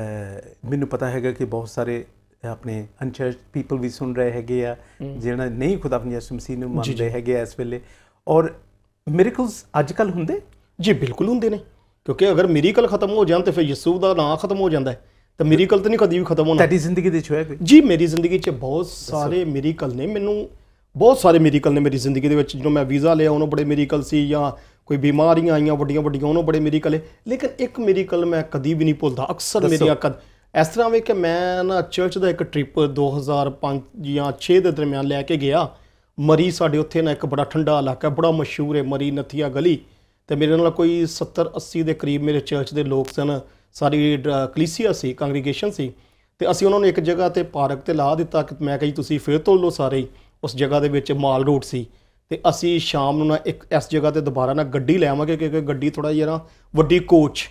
Speaker 2: ਮੈਨੂੰ ਪਤਾ ਹੈਗਾ ਕਿ ਬਹੁਤ ਸਾਰੇ ਆਪਣੇ ਅਨਚਰਚ ਪੀਪਲ ਵੀ ਸੁਣ ਰਹੇ ਹੈਗੇ ਆ ਜਿਹੜਾ ਨਹੀਂ ਖੁਦਾ ਆਪਣੀ ਯਿਸੂ ਮਸੀਹ ਨੂੰ ਮੰਨਦੇ ਹੈਗੇ ਇਸ ਵੇਲੇ, ਔਰ ਮਿਰੇਕਲਸ ਅੱਜ ਕੱਲ੍ਹ ਹੁੰਦੇ?
Speaker 1: ਜੀ ਬਿਲਕੁਲ ਹੁੰਦੇ ਨੇ, ਕਿਉਂਕਿ ਅਗਰ ਮਿਰੇਕਲ ਖਤਮ ਹੋ ਜਾਣ ਤਾਂ ਫਿਰ ਯਿਸੂ ਦਾ ਨਾਂ ਖਤਮ ਹੋ ਜਾਂਦਾ ਹੈ, ਤਾਂ ਮਿਰੇਕਲ ਤਾਂ ਨਹੀਂ ਕਦੀ ਵੀ ਖਤਮ ਹੋਣਾ।
Speaker 2: ਤੁਹਾਡੀ ਜ਼ਿੰਦਗੀ ਦੇ ਵਿੱਚ ਹੋਇਆ ਕੋਈ?
Speaker 1: ਜੀ ਮੇਰੀ ਜ਼ਿੰਦਗੀ 'ਚ ਬਹੁਤ ਸਾਰੇ ਮਿਰੇਕਲ ਨੇ, ਮੈਨੂੰ ਬਹੁਤ ਸਾਰੇ ਮਿਰੇਕਲ ਨੇ ਮੇਰੀ ਜ਼ਿੰਦਗੀ ਦੇ ਵਿੱਚ। ਜਦੋਂ ਮੈਂ ਵੀਜ਼ਾ ਲਿਆ ਉਹਨੂੰ ਬੜੇ ਮਿਰੇਕਲ ਸੀ, ਜਾਂ ਕੋਈ ਬਿਮਾਰੀਆਂ ਆਈਆਂ ਵੱਡੀਆਂ ਵੱਡੀਆਂ ਉਹਨੂੰ ਬੜੇ ਮਿਰੇਕਲ ਹੈ। ਲੇਕਿਨ ਇੱਕ ਮਿਰੇਕਲ ਮੈਂ ਕਦੀ ਵੀ ਨਹੀਂ ਭੁੱਲਦਾ। ਅਕਸਰ ਮੇਰੀਆਂ ਇਸ ਤਰ੍ਹਾਂ ਵੇ ਕਿ ਮੈਂ ਨਾ ਚਰਚ ਦਾ ਇੱਕ ਟ੍ਰਿਪ 2005 ਜਾਂ 6 ਦੇ ਦਰਮਿਆਨ ਲੈ ਕੇ ਗਿਆ ਮਰੀ। ਸਾਡੇ ਉੱਥੇ ਨਾ ਇੱਕ ਬੜਾ ਠੰਡਾ ਇਲਾਕਾ, ਬੜਾ ਮਸ਼ਹੂਰ ਹੈ ਮਰੀ ਨਥੀਆ ਗਲੀ, ਤੇ ਮੇਰੇ ਨਾਲ ਕੋਈ 70-80 ਦੇ ਕਰੀਬ ਮੇਰੇ ਚਰਚ ਦੇ ਲੋਕ ਸਨ। ਸਾਰੀ ਕਲੀਸੀਆ ਸੀ, ਕੰਗਰੀਗੇਸ਼ਨ ਸੀ, ਤੇ ਅਸੀਂ ਉਹਨਾਂ ਨੂੰ ਇੱਕ ਜਗ੍ਹਾ 'ਤੇ ਪਾਰਕ 'ਤੇ ਲਾ ਦਿੱਤਾ ਕਿ ਮੈਂ ਕਹੀ ਤੁਸੀਂ ਫਿਰ ਤੋਲ ਲਓ ਸਾਰੇ। ਉਸ ਜਗ੍ਹਾ ਦੇ ਵਿੱਚ ਮਾਲ ਰੋਡ ਸੀ, ਤੇ ਅਸੀਂ ਸ਼ਾਮ ਨੂੰ ਨਾ ਇੱਕ ਇਸ ਜਗ੍ਹਾ 'ਤੇ ਦੁਬਾਰਾ ਨਾ ਗੱਡੀ ਲੈ ਆਵਾਂਗੇ, ਕਿਉਂਕਿ ਗੱਡੀ ਥੋੜ੍ਹਾ ਜਿਹਾ ਨਾ ਵੱਡੀ ਕੋਚ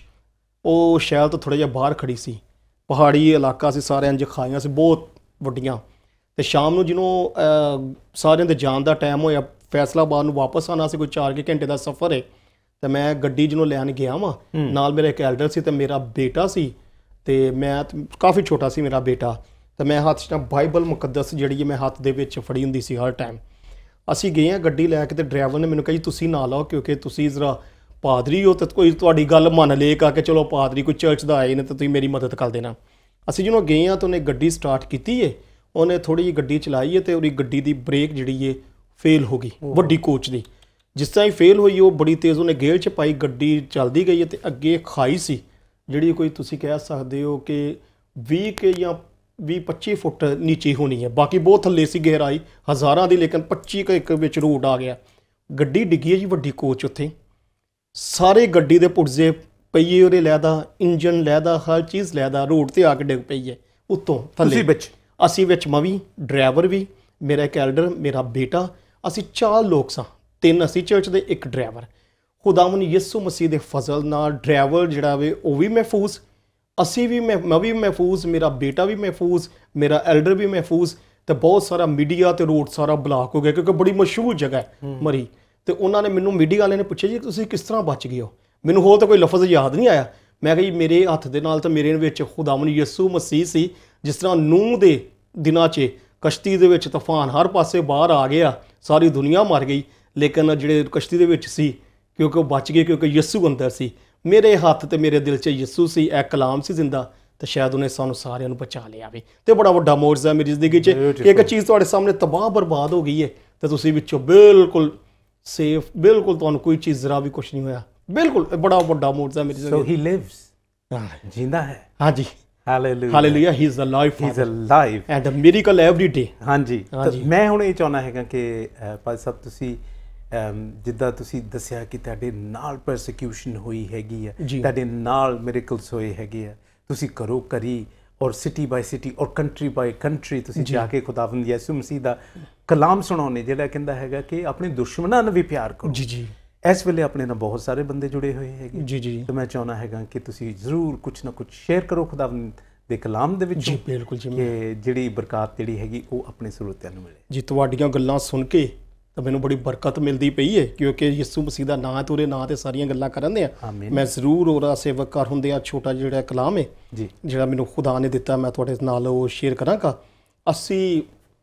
Speaker 1: ਉਹ ਸ਼ਹਿਰ ਤੋਂ ਥੋੜ੍ਹਾ ਜਿਹਾ ਬਾਹਰ ਖੜੀ ਸੀ। ਪਹਾੜੀ ਇਲਾਕਾ ਸੀ, ਸਾਰਿਆਂ ਇੰਝ ਖਾਈਆਂ ਸੀ ਬਹੁਤ ਵੱਡੀਆਂ। ਤੇ ਸ਼ਾਮ ਨੂੰ ਜਿਹਨੂੰ ਸਾਰਿਆਂ ਦੇ ਜਾਣ ਦਾ ਟਾਈਮ ਹੋਇਆ, ਫੈਸਲਾਬਾਦ ਨੂੰ ਵਾਪਸ ਆਉਣਾ ਸੀ, ਕੋਈ 4 ਘੰਟੇ ਦਾ ਸਫ਼ਰ ਹੈ, ਤੇ ਮੈਂ ਗੱਡੀ ਜਿਹਨੂੰ ਲੈਣ ਗਿਆ ਵਾਂ, ਨਾਲ ਮੇਰਾ ਇੱਕ ਐਲਡਰ ਸੀ ਤੇ ਮੇਰਾ ਬੇਟਾ ਸੀ, ਤੇ ਮੈਂ ਕਾਫੀ ਛੋਟਾ ਸੀ ਮੇਰਾ ਬੇਟਾ, ਤੇ ਮੈਂ ਹੱਥ 'ਚ ਬਾਈਬਲ ਮੁਕੱਦਸ ਜਿਹੜੀ ਮੈਂ ਹੱਥ ਦੇ ਵਿੱਚ ਫੜੀ ਹੁੰਦੀ ਸੀ ਹਰ ਟਾਈਮ। ਅਸੀਂ ਗਏ ਹਾਂ ਗੱਡੀ ਲੈ ਕੇ, ਤੇ ਡਰਾਈਵਰ ਨੇ ਮੈਨੂੰ ਕਹੀ ਤੁਸੀਂ ਨਾ ਲਾਓ ਕਿਉਂਕਿ ਤੁਸੀਂ ਜ਼ਰਾ ਪਾਦਰੀ ਹੋ, ਤੇ ਕੋਈ ਤੁਹਾਡੀ ਗੱਲ ਮੰਨ ਲਏਗਾ ਕਿ ਚਲੋ ਪਾਦਰੀ ਕੋਈ ਚਰਚ ਦਾ ਆਏ ਨੇ ਤਾਂ ਤੁਸੀਂ ਮੇਰੀ ਮਦਦ ਕਰ ਦੇਣਾ। ਅਸੀਂ ਜਦੋਂ ਗਏ ਹਾਂ ਤਾਂ ਉਹਨੇ ਗੱਡੀ ਸਟਾਰਟ ਕੀਤੀ ਹੈ, ਉਹਨੇ ਥੋੜ੍ਹੀ ਜਿਹੀ ਗੱਡੀ ਚਲਾਈ ਹੈ, ਤੇ ਉਹਦੀ ਗੱਡੀ ਦੀ ਬ੍ਰੇਕ ਜਿਹੜੀ ਹੈ ਫੇਲ ਹੋ ਗਈ ਵੱਡੀ ਕੋਚ ਦੀ। ਜਿਸ ਤਰ੍ਹਾਂ ਹੀ ਫੇਲ ਹੋਈ ਉਹ ਬੜੀ ਤੇਜ਼ ਉਹਨੇ ਗੇਅਰ 'ਚ ਪਾਈ, ਗੱਡੀ ਚੱਲਦੀ ਗਈ ਹੈ, ਤੇ ਅੱਗੇ ਖਾਈ ਸੀ ਜਿਹੜੀ ਕੋਈ ਤੁਸੀਂ ਕਹਿ ਸਕਦੇ ਹੋ ਕਿ 20 ਜਾਂ 20-25 ਫੁੱਟ ਨੀਚੇ ਹੋਣੀ ਹੈ। ਬਾਕੀ ਬਹੁਤ ਥੱਲੇ ਸੀ ਗਹਿਰਾਈ ਹਜ਼ਾਰਾਂ ਦੀ, ਲੇਕਿਨ 25 ਇੱਕ ਵਿੱਚ ਰੋਡ ਆ ਗਿਆ। ਗੱਡੀ ਡਿੱਗੀ ਹੈ ਜੀ ਵੱਡੀ ਕੋਚ ਉੱਥੇ। ਸਾਰੇ ਗੱਡੀ ਦੇ ਪੁਰਜ਼ੇ ਪਈਏ ਉਹਦੇ ਲੈਦਾ, ਇੰਜਨ ਲੈਦਾ, ਹਰ ਚੀਜ਼ ਲੈਦਾ, ਰੋਡ ਤੇ ਆ ਕੇ ਡਿੱਗ ਪਈ ਹੈ ਉੱਤੋਂ ਥੱਲੇ। ਅਸੀਂ ਵਿੱਚ ਮੈਂ ਵੀ, ਡਰਾਈਵਰ ਵੀ, ਮੇਰਾ ਇੱਕ ਐਲਡਰ, ਮੇਰਾ ਬੇਟਾ, ਅਸੀਂ 4 ਲੋਕ ਸਾਂ, 3 ਅਸੀਂ ਚਰਚ ਦੇ, 1 ਡਰਾਈਵਰ। ਖੁਦਾਵੰਦ ਯਿਸੂ ਮਸੀਹ ਦੇ ਫਜ਼ਲ ਨਾਲ ਡਰਾਈਵਰ ਜਿਹੜਾ ਵੇ ਉਹ ਵੀ ਮਹਿਫੂਜ਼, ਅਸੀਂ ਵੀ, ਮੈਂ ਵੀ ਮਹਿਫੂਜ਼, ਮੇਰਾ ਬੇਟਾ ਵੀ ਮਹਿਫੂਜ਼, ਮੇਰਾ ਐਲਡਰ ਵੀ ਮਹਿਫੂਜ਼। ਤੇ ਬਹੁਤ ਸਾਰਾ ਮੀਡੀਆ ਤੇ ਰੋਡ ਸਾਰਾ ਬਲਾਕ ਹੋ ਗਿਆ ਕਿਉਂਕਿ ਬੜੀ ਮਸ਼ਹੂਰ ਜਗ੍ਹਾ ਹੈ ਮਰੀ। ਤੇ ਉਹਨਾਂ ਨੇ ਮੈਨੂੰ, ਮੀਡੀਆ ਵਾਲੇ ਨੇ ਪੁੱਛਿਆ ਜੀ ਤੁਸੀਂ ਕਿਸ ਤਰ੍ਹਾਂ ਬਚ ਗਏ ਹੋ? ਮੈਨੂੰ ਹੋਰ ਤਾਂ ਕੋਈ ਲਫ਼ਜ਼ ਯਾਦ ਨਹੀਂ ਆਇਆ। ਮੈਂ ਕਿਹਾ ਜੀ ਮੇਰੇ ਹੱਥ ਦੇ ਨਾਲ ਤਾਂ ਮੇਰੇ ਵਿੱਚ ਖੁਦਾਵੰਦ ਯਿਸੂ ਮਸੀਹ ਸੀ। ਜਿਸ ਤਰ੍ਹਾਂ ਨੂਹ ਦੇ ਦਿਨਾਂ 'ਚ ਕਸ਼ਤੀ ਦੇ ਵਿੱਚ ਤੂਫਾਨ ਹਰ ਪਾਸੇ ਬਾਹਰ ਆ ਗਿਆ, ਸਾਰੀ ਦੁਨੀਆ ਮਰ ਗਈ, ਲੇਕਿਨ ਜਿਹੜੇ ਕਸ਼ਤੀ ਦੇ ਵਿੱਚ ਸੀ ਕਿਉਂਕਿ ਉਹ ਬਚ ਗਏ ਕਿਉਂਕਿ ਯਿਸੂ ਅੰਦਰ ਸੀ। ਮੇਰੇ ਹੱਥ ਤੇ ਮੇਰੇ ਦਿਲ 'ਚ ਯਿਸੂ ਸੀ, ਇਹ ਕਲਾਮ ਸੀ ਜ਼ਿੰਦਾ, ਤੇ ਸ਼ਾਇਦ ਉਹਨੇ ਸਾਨੂੰ ਸਾਰਿਆਂ ਨੂੰ ਬਚਾ ਲਿਆ ਵੇ। ਤੇ ਬੜਾ ਵੱਡਾ ਮੌਜਜ਼ਾ ਮੇਰੀ ਜ਼ਿੰਦਗੀ 'ਚ। ਇੱਕ ਚੀਜ਼ ਤੁਹਾਡੇ ਸਾਹਮਣੇ ਤਬਾਹ ਬਰਬਾਦ ਹੋ ਗਈ ਹੈ ਤੇ ਤੁਸੀਂ ਵਿੱਚੋਂ ਬਿਲਕੁਲ ਸੇਫ, ਬਿਲਕੁਲ ਤੁਹਾਨੂੰ ਕੋਈ ਚੀਜ਼ ਜ਼ਰਾ ਵੀ ਕੁਛ ਨਹੀਂ ਹੋਇਆ, ਬਿਲਕੁਲ। ਬੜਾ ਵੱਡਾ ਮੌਜਜ਼ਾ ਮੇਰੀ ਜ਼ਿੰਦਗੀ।
Speaker 2: So he lives, ਜਿੰਦਾ ਹੈ।
Speaker 1: ਹਾਂਜੀ,
Speaker 2: hallelujah,
Speaker 1: hallelujah, he is alive,
Speaker 2: he is alive
Speaker 1: and a miracle every day.
Speaker 2: ਹਾਂਜੀ, ਮੈਂ ਹੁਣ ਇਹ ਚਾਹੁੰਦਾ ਹੈਗਾ ਕਿ ਭਾਈ ਸਾਹਿਬ ਤੁਸੀਂ ਜਿੱਦਾਂ ਤੁਸੀਂ ਦੱਸਿਆ ਕਿ ਤੁਹਾਡੇ ਨਾਲ ਪਰਸੀਕਿਊਸ਼ਨ ਹੋਈ ਹੈਗੀ ਹੈ, ਤੁਹਾਡੇ ਨਾਲ ਮਿਰੇਕਲਸ ਹੋਏ ਹੈਗੇ ਆ, ਤੁਸੀਂ ਘਰੋਂ ਘਰੀ ਔਰ ਸਿਟੀ ਬਾਈ ਸਿਟੀ ਔਰ ਕੰਟਰੀ ਬਾਈ ਕੰਟਰੀ ਤੁਸੀਂ ਜਾ ਕੇ ਖੁਦਾਵੰਦ ਯਿਸੂ ਮਸੀਹ ਦਾ ਕਲਾਮ ਸੁਣਾਉਣੇ, ਜਿਹੜਾ ਕਹਿੰਦਾ ਹੈਗਾ ਕਿ ਆਪਣੇ ਦੁਸ਼ਮਣਾਂ ਨੂੰ ਵੀ ਪਿਆਰ ਕਰੋ। ਜੀ। ਇਸ ਵੇਲੇ ਆਪਣੇ ਨਾਲ ਬਹੁਤ ਸਾਰੇ ਬੰਦੇ ਜੁੜੇ ਹੋਏ ਹੈਗੇ। ਜੀ। ਤੇ ਮੈਂ ਚਾਹੁੰਦਾ ਹੈਗਾ ਕਿ ਤੁਸੀਂ ਜ਼ਰੂਰ ਕੁਛ ਨਾ ਕੁਛ ਸ਼ੇਅਰ ਕਰੋ ਖੁਦਾਵੰਦ ਦੇ ਕਲਾਮ ਦੇ ਵਿੱਚ। ਜੀ ਬਿਲਕੁਲ ਜੀ, ਕਿ ਜਿਹੜੀ ਬਰਕਤ ਜਿਹੜੀ ਹੈਗੀ ਉਹ ਆਪਣੇ ਸਰੋਤਿਆਂ ਨੂੰ ਮਿਲੇ। ਜੀ, ਤੁਹਾਡੀਆਂ ਗੱਲਾਂ ਸੁਣ ਕੇ ਤਾਂ ਮੈਨੂੰ ਬੜੀ ਬਰਕਤ ਮਿਲਦੀ ਪਈ ਹੈ ਕਿਉਂਕਿ ਯਿਸੂ ਮਸੀਹ ਦਾ ਨਾਂ ਤੇ ਉਹਦੇ ਨਾਂ ਤੇ ਸਾਰੀਆਂ ਗੱਲਾਂ ਕਰਨ ਦੇ ਆ। ਮੈਂ ਜ਼ਰੂਰ ਉਹਦਾ ਸੇਵਕ ਹੁੰਦੇ ਆ। ਛੋਟਾ ਜਿਹੜਾ ਕਲਾਮ ਹੈ ਜਿਹੜਾ ਮੈਨੂੰ ਖੁਦਾ ਨੇ ਦਿੱਤਾ, ਮੈਂ ਤੁਹਾਡੇ ਨਾਲ ਉਹ ਸ਼ੇਅਰ ਕਰਾਂਗਾ। ਅਸੀਂ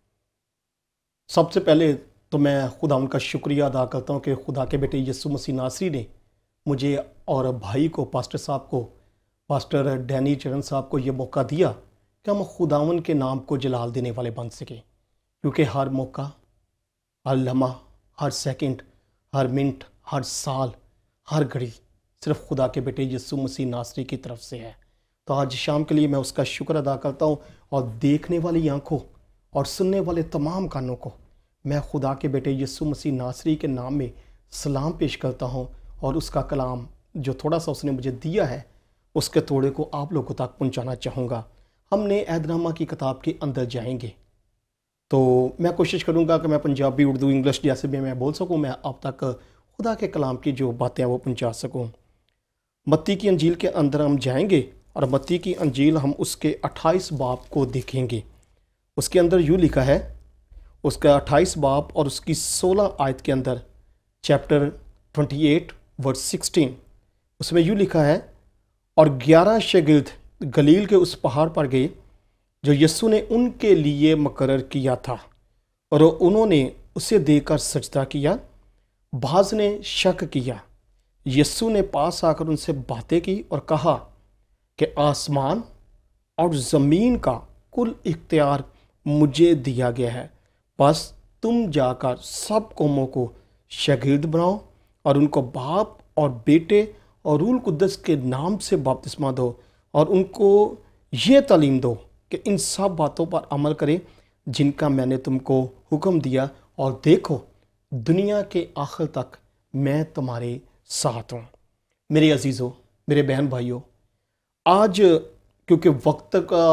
Speaker 2: ਸਭ ਤੋਂ ਪਹਿਲੇ तो मैं खुदा उनका शुक्रिया अदा करता हूँ कि खुदा के बेटे यीशु मसीह नासरी ने मुझे और भाई को, पास्टर साहब को, पास्टर डैनी-चरण साहब को ये मौका दिया कि हम खुदावन के नाम को जलाल देने वाले बन सकें। क्योंकि हर मौका, हर लम्हा, हर सेकंड, हर मिनट, हर साल, हर घड़ी सिर्फ खुदा के बेटे यीशु मसीह नासरी की तरफ से है। तो आज शाम के लिए मैं उसका शुक्र अदा करता हूँ और देखने वाली आँखों और सुनने वाले तमाम कानों को मैं खुदा के बेटे यीशु मसीह नासरी के नाम में सलाम पेश करता हूँ और उसका कलाम जो थोड़ा सा उसने मुझे दिया है उसके थोड़े को आप लोगों तक पहुँचाना चाहूँगा। हम नए अहदनामा की किताब के अंदर जाएंगे तो मैं कोशिश करूँगा कि मैं पंजाबी, उर्दू, इंग्लिश जैसे भी मैं बोल सकूँ, मैं आप तक खुदा के कलाम की जो बातें हैं वो पहुँचा सकूँ। मत्ती की अंजील के अंदर हम जाएंगे और मत्ती की अंजील हम उसके 28 बाब को देखेंगे। उसके अंदर यूँ लिखा है, उसका 28 बाब और उसकी 16 आयत के अंदर, चैप्टर 28 वर्स 16, उसमें यूँ लिखा है, और 11 शागिर्द गलील के उस पहाड़ पर गए जो यीशु ने उनके लिए मुकर्रर किया था और उन्होंने उसे देखकर सजदा किया। बाज ने शक किया। यीशु ने पास आकर उनसे बातें की और कहा कि आसमान और ज़मीन का कुल इख्तियार मुझे दिया गया है, बस तुम जाकर सब कौमों को शागिर्द बनाओ और उनको बाप और बेटे और रूल कुद्दस के नाम से बपतिस्मा दो और उनको ये तालीम दो कि इन सब बातों पर अमल करें जिनका मैंने तुमको हुक्म दिया, और देखो दुनिया के आखिर तक मैं तुम्हारे साथ हूँ। मेरे अजीज़ों, मेरे बहन भाइयों, आज क्योंकि वक्त का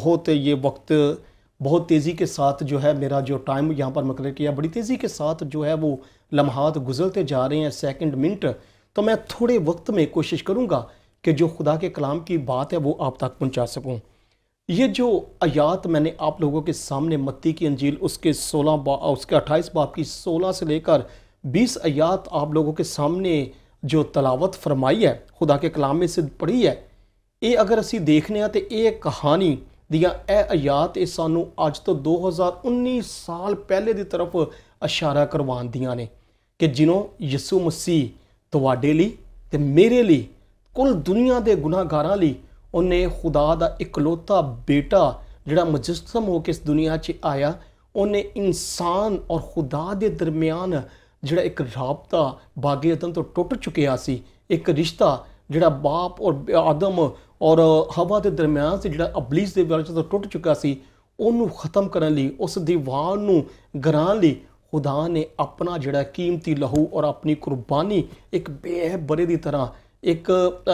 Speaker 2: वक्त बहुत तेज़ी के साथ जो है, मेरा जो टाइम यहाँ पर मुकर्रर किया, बड़ी तेज़ी के साथ जो है वो लम्हात गुजरते जा रहे हैं, सेकंड, मिनट। तो मैं थोड़े वक्त में कोशिश करूँगा कि जो खुदा के कलाम की बात है वो आप तक पहुँचा सकूँ। ये जो आयात मैंने आप लोगों के सामने मत्ती की अंजील उसके 28 बाब की 16 से लेकर 20 आयात आप लोगों के सामने जो तलावत फरमाई है, खुदा के कलाम में से पढ़ी है, ये अगर असी देखने तो ये कहानी ਦੀਆਂ ਇਹ ਆਯਾਤ ਇਹ ਸਾਨੂੰ ਅੱਜ ਤੋਂ 2019 ਸਾਲ ਪਹਿਲੇ ਦੀ ਤਰਫ ਇਸ਼ਾਰਾ ਕਰਵਾਉਂਦੀਆਂ ਨੇ ਕਿ ਜਿਨੋਂ ਯਿਸੂ ਮਸੀਹ ਤੁਹਾਡੇ ਲਈ ਤੇ ਮੇਰੇ ਲਈ, ਕੁੱਲ ਦੁਨੀਆ ਦੇ ਗੁਨਾਹਗਾਰਾਂ ਲਈ ਉਹਨੇ ਖੁਦਾ ਦਾ ਇਕਲੌਤਾ ਬੇਟਾ ਜਿਹੜਾ ਮੁਜੱਸਮ ਹੋ ਕੇ ਇਸ ਦੁਨੀਆ 'ਚ ਆਇਆ, ਉਹਨੇ ਇਨਸਾਨ ਔਰ ਖੁਦਾ ਦੇ ਦਰਮਿਆਨ ਜਿਹੜਾ ਇੱਕ ਰਾਬਤਾ ਬਾਗੇ ਅਦਮ ਤੋਂ ਟੁੱਟ ਚੁੱਕਿਆ ਸੀ, ਇੱਕ ਰਿਸ਼ਤਾ ਜਿਹੜਾ ਬਾਪ ਔਰ ਆਦਮ और हवा के दरम्यान से ਜਿਹੜਾ ਅਬਲੀਸ ਦੇ ਵਿਚ ਤੋਂ ਟੁੱਟ ਚੁੱਕਾ ਸੀ, ਉਹਨੂੰ ਖਤਮ ਕਰਨ ਲਈ, ਉਸ ਦੀਵਾਰ ਨੂੰ ਗਿਰਾਉਣ ਲਈ ਖੁਦਾ ਨੇ ਆਪਣਾ ਜਿਹੜਾ ਕੀਮਤੀ ਲਹੂ ਔਰ ਆਪਣੀ ਕੁਰਬਾਨੀ ਇੱਕ ਬੇਬਰੇ ਦੀ ਤਰ੍ਹਾਂ
Speaker 1: ਇੱਕ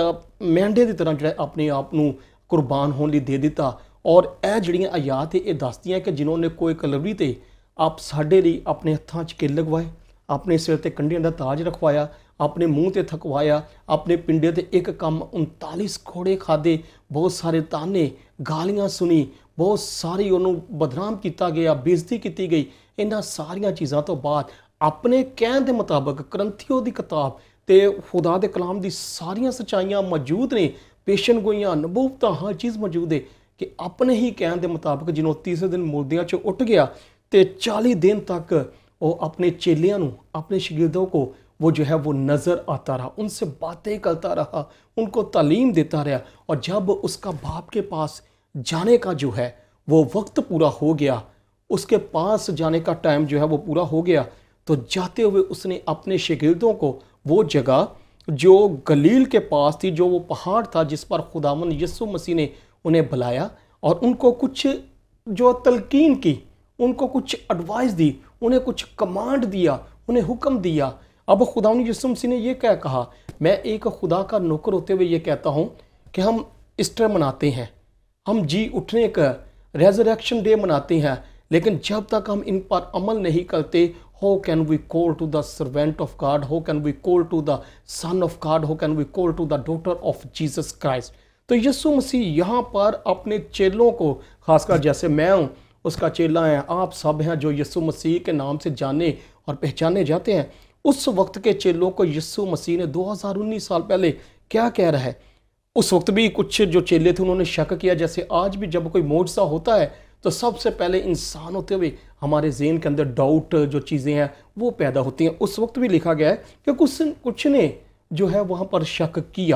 Speaker 1: ਮੈਂਡੇ ਦੀ ਤਰ੍ਹਾਂ ਜਿਹੜਾ ਆਪਣੇ ਆਪ ਨੂੰ ਕੁਰਬਾਨ ਹੋਣ ਲਈ ਦੇ ਦਿੱਤਾ। ਔਰ ਇਹ ਜਿਹੜੀਆਂ ਆਯਾਤ ਇਹ ਦੱਸਦੀਆਂ ਕਿ ਜਿਨ੍ਹਾਂ ਨੇ ਕੋਈ ਕਲਵਰੀ ਤੇ ਆਪ ਸਾਡੇ ਲਈ ਆਪਣੇ ਹੱਥਾਂ 'ਚ ਕਿੱਲ ਲਗਵਾਏ, ਆਪਣੇ ਸਿਰ ਤੇ ਕੰਢਿਆਂ ਦਾ ਤਾਜ ਰਖਵਾਇਆ, ਆਪਣੇ ਮੂੰਹ ਤੇ ਥਕਵਾਇਆ, ਆਪਣੇ ਪਿੰਡੇ ਤੇ ਇੱਕ ਕੰਮ 39 ਘੋੜੇ ਖਾਦੇ, ਬਹੁਤ ਸਾਰੇ ਤਾਨੇ ਗਾਲੀਆਂ ਸੁਣੀ, ਬਹੁਤ ਸਾਰੀ ਉਹਨੂੰ ਬਦਨਾਮ ਕੀਤਾ ਗਿਆ, ਬੇਇੱਜ਼ਤੀ ਕੀਤੀ ਗਈ। ਇਹਨਾਂ ਸਾਰੀਆਂ ਚੀਜ਼ਾਂ ਤੋਂ ਬਾਅਦ ਆਪਣੇ ਕਹਿਣ ਦੇ ਮੁਤਾਬਕ ਕਰੰਥੀਓ ਦੀ ਕਿਤਾਬ ਤੇ ਖੁਦਾ ਦੇ ਕਲਾਮ ਦੀ ਸਾਰੀਆਂ ਸੱਚਾਈਆਂ ਮੌਜੂਦ ਨੇ, ਪੇਸ਼ਨ ਗੋਈਆਂ, ਨਬੂਵਤਾਂ, ਹਰ ਚੀਜ਼ ਮੌਜੂਦ ਹੈ ਕਿ ਆਪਣੇ ਹੀ ਕਹਿਣ ਦੇ ਮੁਤਾਬਕ ਜਿਹਨੂੰ ਤੀਸਰੇ ਦਿਨ ਮੁਰਦਿਆਂ 'ਚੋਂ ਉੱਠ ਗਿਆ ਤੇ 40 दिन तक वो अपने चेलियों को, अपने शागिर्दों को वो जो है वो नज़र आता रहा, उनसे बातें करता रहा, उनको तालीम देता रहा। और जब उसका बाप के पास जाने का जो है वो वक्त पूरा हो गया, उसके पास जाने का टाइम जो है वो पूरा हो गया, तो जाते हुए उसने अपने शागिर्दों को वो जगह जो गलील के पास थी, जो वो पहाड़ था जिस पर खुदावंद यीशु मसीह ने उन्हें बुलाया और उनको कुछ जो तलकीन की, उनको कुछ एडवाइस दी, उन्हें कुछ कमांड दिया, उन्हें हुक्म दिया। अब खुदावंद यीशु मसीह ने ये क्या कहा, मैं एक खुदा का नौकर होते हुए ये कहता हूँ कि हम ईस्टर मनाते हैं, हम जी उठने का रेजरेक्शन डे मनाते हैं, लेकिन जब तक हम इन पर अमल नहीं करते, how can we call to the servant of God, how can we call to the son of God, how can we call to the daughter of Jesus Christ. तो यीशु मसीह यहाँ पर अपने चेलों को, खासकर जैसे मैं हूँ उसका चेला है, आप सब हैं जो यीशु मसीह के नाम से जाने और पहचाने जाते हैं, उस वक्त के चेलों को यीशु मसीह ने 2019 साल पहले क्या कह रहा है। उस वक्त भी कुछ जो चेले थे उन्होंने शक किया, जैसे आज भी जब कोई मोजज़ा होता है तो सबसे पहले इंसान होते हुए हमारे ज़हन के अंदर डाउट जो चीज़ें हैं वो पैदा होती हैं। उस वक्त भी लिखा गया है कि कुछ ने जो है वहाँ पर शक किया,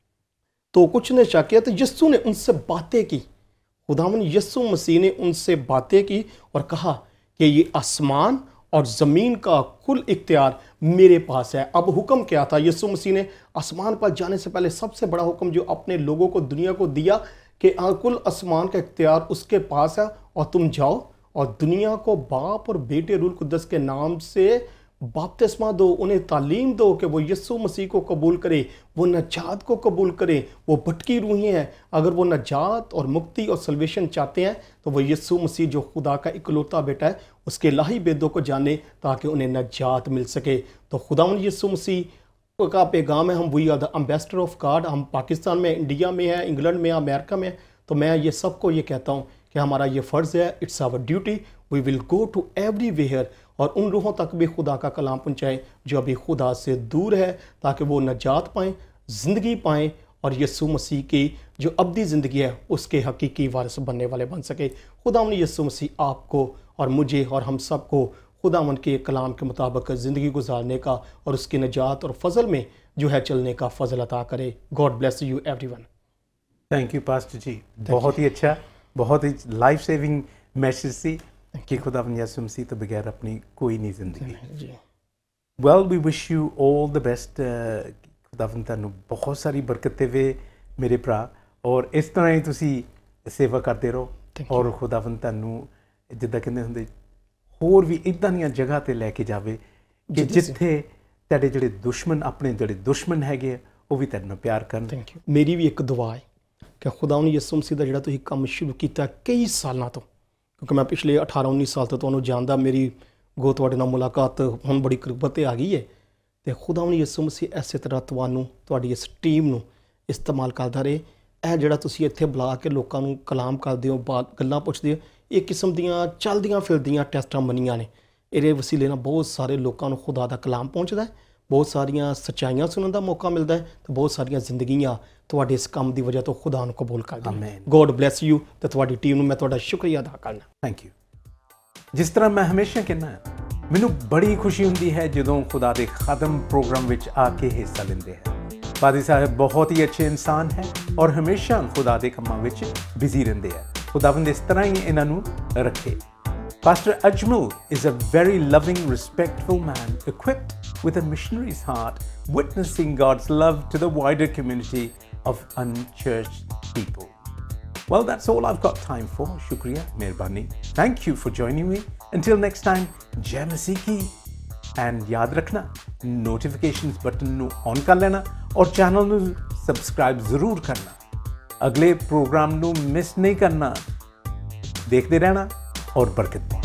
Speaker 1: तो कुछ ने शक किया, तो यीशु ने उनसे बातें की, खुदावंद यीशु मसीह ने उनसे बातें की और कहा कि ये आसमान और ज़मीन का कुल इख्तियार मेरे पास है। अब हुक्म क्या था, यीशु मसीह ने आसमान पर जाने से पहले सबसे बड़ा हुक्म जो अपने लोगों को, दुनिया को दिया कि कुल आसमान का इख्तियार उसके पास है और तुम जाओ और दुनिया को बाप और बेटे रूल कुद्दस के नाम से बपतिस्मा दो, उन्हें तालीम दो कि वो यीशु मसीह को कबूल करे, वो नजात को कबूल करे। वो भटकी रूहें हैं, अगर वो नजात और मुक्ति और सल्वेशन चाहते हैं तो वो यीशु मसीह जो खुदा का इकलौता बेटा है उसके इलाही बेदों को जाने ताकि उन्हें नजात मिल सके। तो खुदावंद यीशु मसीह का पैगाम है, हम we are the ambassador of God. हम पाकिस्तान में, इंडिया में है, इंग्लैंड में, अमेरिका में, तो मैं ये सबको ये कहता हूँ कि हमारा ये फ़र्ज़ है, it's our duty, we will go to everywhere और उन रूहों तक भी खुदा का कलाम पहुँचाएँ जो अभी खुदा से दूर है, ताकि वो नजात पाएँ, ज़िंदगी पाएँ और यीशु मसीह की जो अब्दी ज़िंदगी है उसके हकीकी वारिस बनने वाले बन सके। खुदावंद यीशु मसीह आपको और मुझे और हम सब को खुदावंद के कलाम के मुताबिक ज़िंदगी गुजारने का और उसकी नजात और फजल में जो है चलने का फजल अता करे। God bless you everyone.
Speaker 2: Thank you pastor ji, बहुत ही अच्छा, बहुत ही लाइफ सेविंग मैसेज सी कि खुदावंद यीशु मसीह तो बगैर अपनी कोई नहीं जिंदगी। Well we wish you all the best. खुदावंद ਤੁਹਾਨੂੰ बहुत सारी बरकत देवे मेरे भरा, और इस तरह ही तुसी सेवा करते रहो और खुदावंद ਤੁਹਾਨੂੰ ਜਿੱਦਾਂ ਕਹਿੰਦੇ ਹੁੰਦੇ ਹੋਰ ਵੀ ਇਦਾਂ ਦੀਆਂ ਜਗ੍ਹਾ ਤੇ ਲੈ ਕੇ ਜਾਵੇ ਕਿ ਜਿੱਥੇ ਤੁਹਾਡੇ ਜਿਹੜੇ ਦੁਸ਼ਮਣ, ਆਪਣੇ ਜਿਹੜੇ ਦੁਸ਼ਮਣ ਹੈਗੇ ਉਹ ਵੀ ਤੁਹਾਡੇ ਨਾਲ ਪਿਆਰ ਕਰਨ।
Speaker 1: ਮੇਰੀ ਵੀ ਇੱਕ ਦੁਆ ਹੈ ਕਿ ਖੁਦਾਵੰਦ ਯਿਸੂ ਮਸੀਹ ਦਾ ਜਿਹੜਾ ਤੁਸੀਂ ਕੰਮ ਸ਼ੁਰੂ ਕੀਤਾ ਕਈ ਸਾਲਾਂ ਤੋਂ, ਕਿਉਂਕਿ ਮੈਂ ਪਿਛਲੇ 18-19 ਸਾਲ ਤੋਂ ਤੁਹਾਨੂੰ ਜਾਣਦਾ, ਮੇਰੀ ਗੋ ਤੁਹਾਡੇ ਨਾਲ ਮੁਲਾਕਾਤ ਹੁਣ ਬੜੀ ਕਿਰਬਤ ਤੇ ਆ ਗਈ ਹੈ, ਤੇ ਖੁਦਾਵੰਦ ਯਿਸੂ ਮਸੀਹ ਐਸੇ ਤਰ੍ਹਾਂ ਤੁਹਾਨੂੰ, ਤੁਹਾਡੀ ਇਸ ਟੀਮ ਨੂੰ ਇਸਤੇਮਾਲ ਕਰਦਾ ਰਹੇ। ਇਹ ਜਿਹੜਾ ਤੁਸੀਂ ਇੱਥੇ ਬੁਲਾ ਕੇ ਲੋਕਾਂ ਨੂੰ ਕਲਾਮ ਕਰਦੇ ਹੋ, ਗੱਲਾਂ ਪੁੱਛਦੇ ਹੋ, ਇਹ ਕਿਸਮ ਦੀਆਂ ਚੱਲਦੀਆਂ ਫਿਰਦੀਆਂ ਟੈਸਟਾਂ ਬਣੀਆਂ ਨੇ। ਇਹਦੇ ਵਸੀਲੇ ਨਾਲ ਬਹੁਤ ਸਾਰੇ ਲੋਕਾਂ ਨੂੰ ਖੁਦਾ ਦਾ ਕਲਾਮ ਪਹੁੰਚਦਾ ਹੈ, ਬਹੁਤ ਸਾਰੀਆਂ ਸੱਚਾਈਆਂ ਸੁਣਨ ਦਾ ਮੌਕਾ ਮਿਲਦਾ ਹੈ, ਤੇ ਬਹੁਤ ਸਾਰੀਆਂ ਜ਼ਿੰਦਗੀਆਂ ਤੁਹਾਡੇ ਇਸ ਕੰਮ ਦੀ ਵਜ੍ਹਾ ਤੋਂ ਖੁਦਾ ਨੂੰ ਕਬੂਲ ਕਰਦੀਆਂ। God bless you. ਤੇ ਤੁਹਾਡੀ ਟੀਮ ਨੂੰ ਮੈਂ ਤੁਹਾਡਾ ਸ਼ੁਕਰੀਆ ਅਦਾ ਕਰਨਾ।
Speaker 2: Thank you. ਜਿਸ ਤਰ੍ਹਾਂ ਮੈਂ ਹਮੇਸ਼ਾ ਕਹਿੰਦਾ, ਮੈਨੂੰ ਬੜੀ ਖੁਸ਼ੀ ਹੁੰਦੀ ਹੈ ਜਦੋਂ ਖੁਦਾ ਦੇ ਖਾਦਮ ਪ੍ਰੋਗਰਾਮ ਵਿੱਚ ਆ ਕੇ ਹਿੱਸਾ ਲੈਂਦੇ ਹੈ। ਪਾਦੀ ਸਾਹਿਬ ਬਹੁਤ ਹੀ ਅੱਛੇ ਇਨਸਾਨ ਹੈ ਔਰ ਹਮੇਸ਼ਾ ਖੁਦਾ ਦੇ ਕੰਮਾਂ ਵਿੱਚ ਬਿਜ਼ੀ ਰਹਿੰਦੇ ਹੈ। ਖੁਦਾਵੰਦ ਇਸ ਤਰ੍ਹਾਂ ਹੀ ਇਹਨਾਂ ਨੂੰ ਰੱਖੇ। Pastor Ajmal is a very loving, respectful man equipped with a missionary's heart, witnessing God's love to the wider community of unchurched people. Well, that's all I've got time for. Shukriya, mehrbani. Thank you for joining me. Until next time, Jai Masih ki, and yaad rakhna, notifications button nu on kar lena ਔਰ ਚੈਨਲ ਨੂੰ ਸਬਸਕ੍ਰਾਈਬ ਜ਼ਰੂਰ ਕਰਨਾ। ਅਗਲੇ ਪ੍ਰੋਗਰਾਮ ਨੂੰ ਮਿਸ ਨਹੀਂ ਕਰਨਾ। ਦੇਖਦੇ ਰਹਿਣਾ ਔਰ ਬਰਕਤ ਪਾਓ।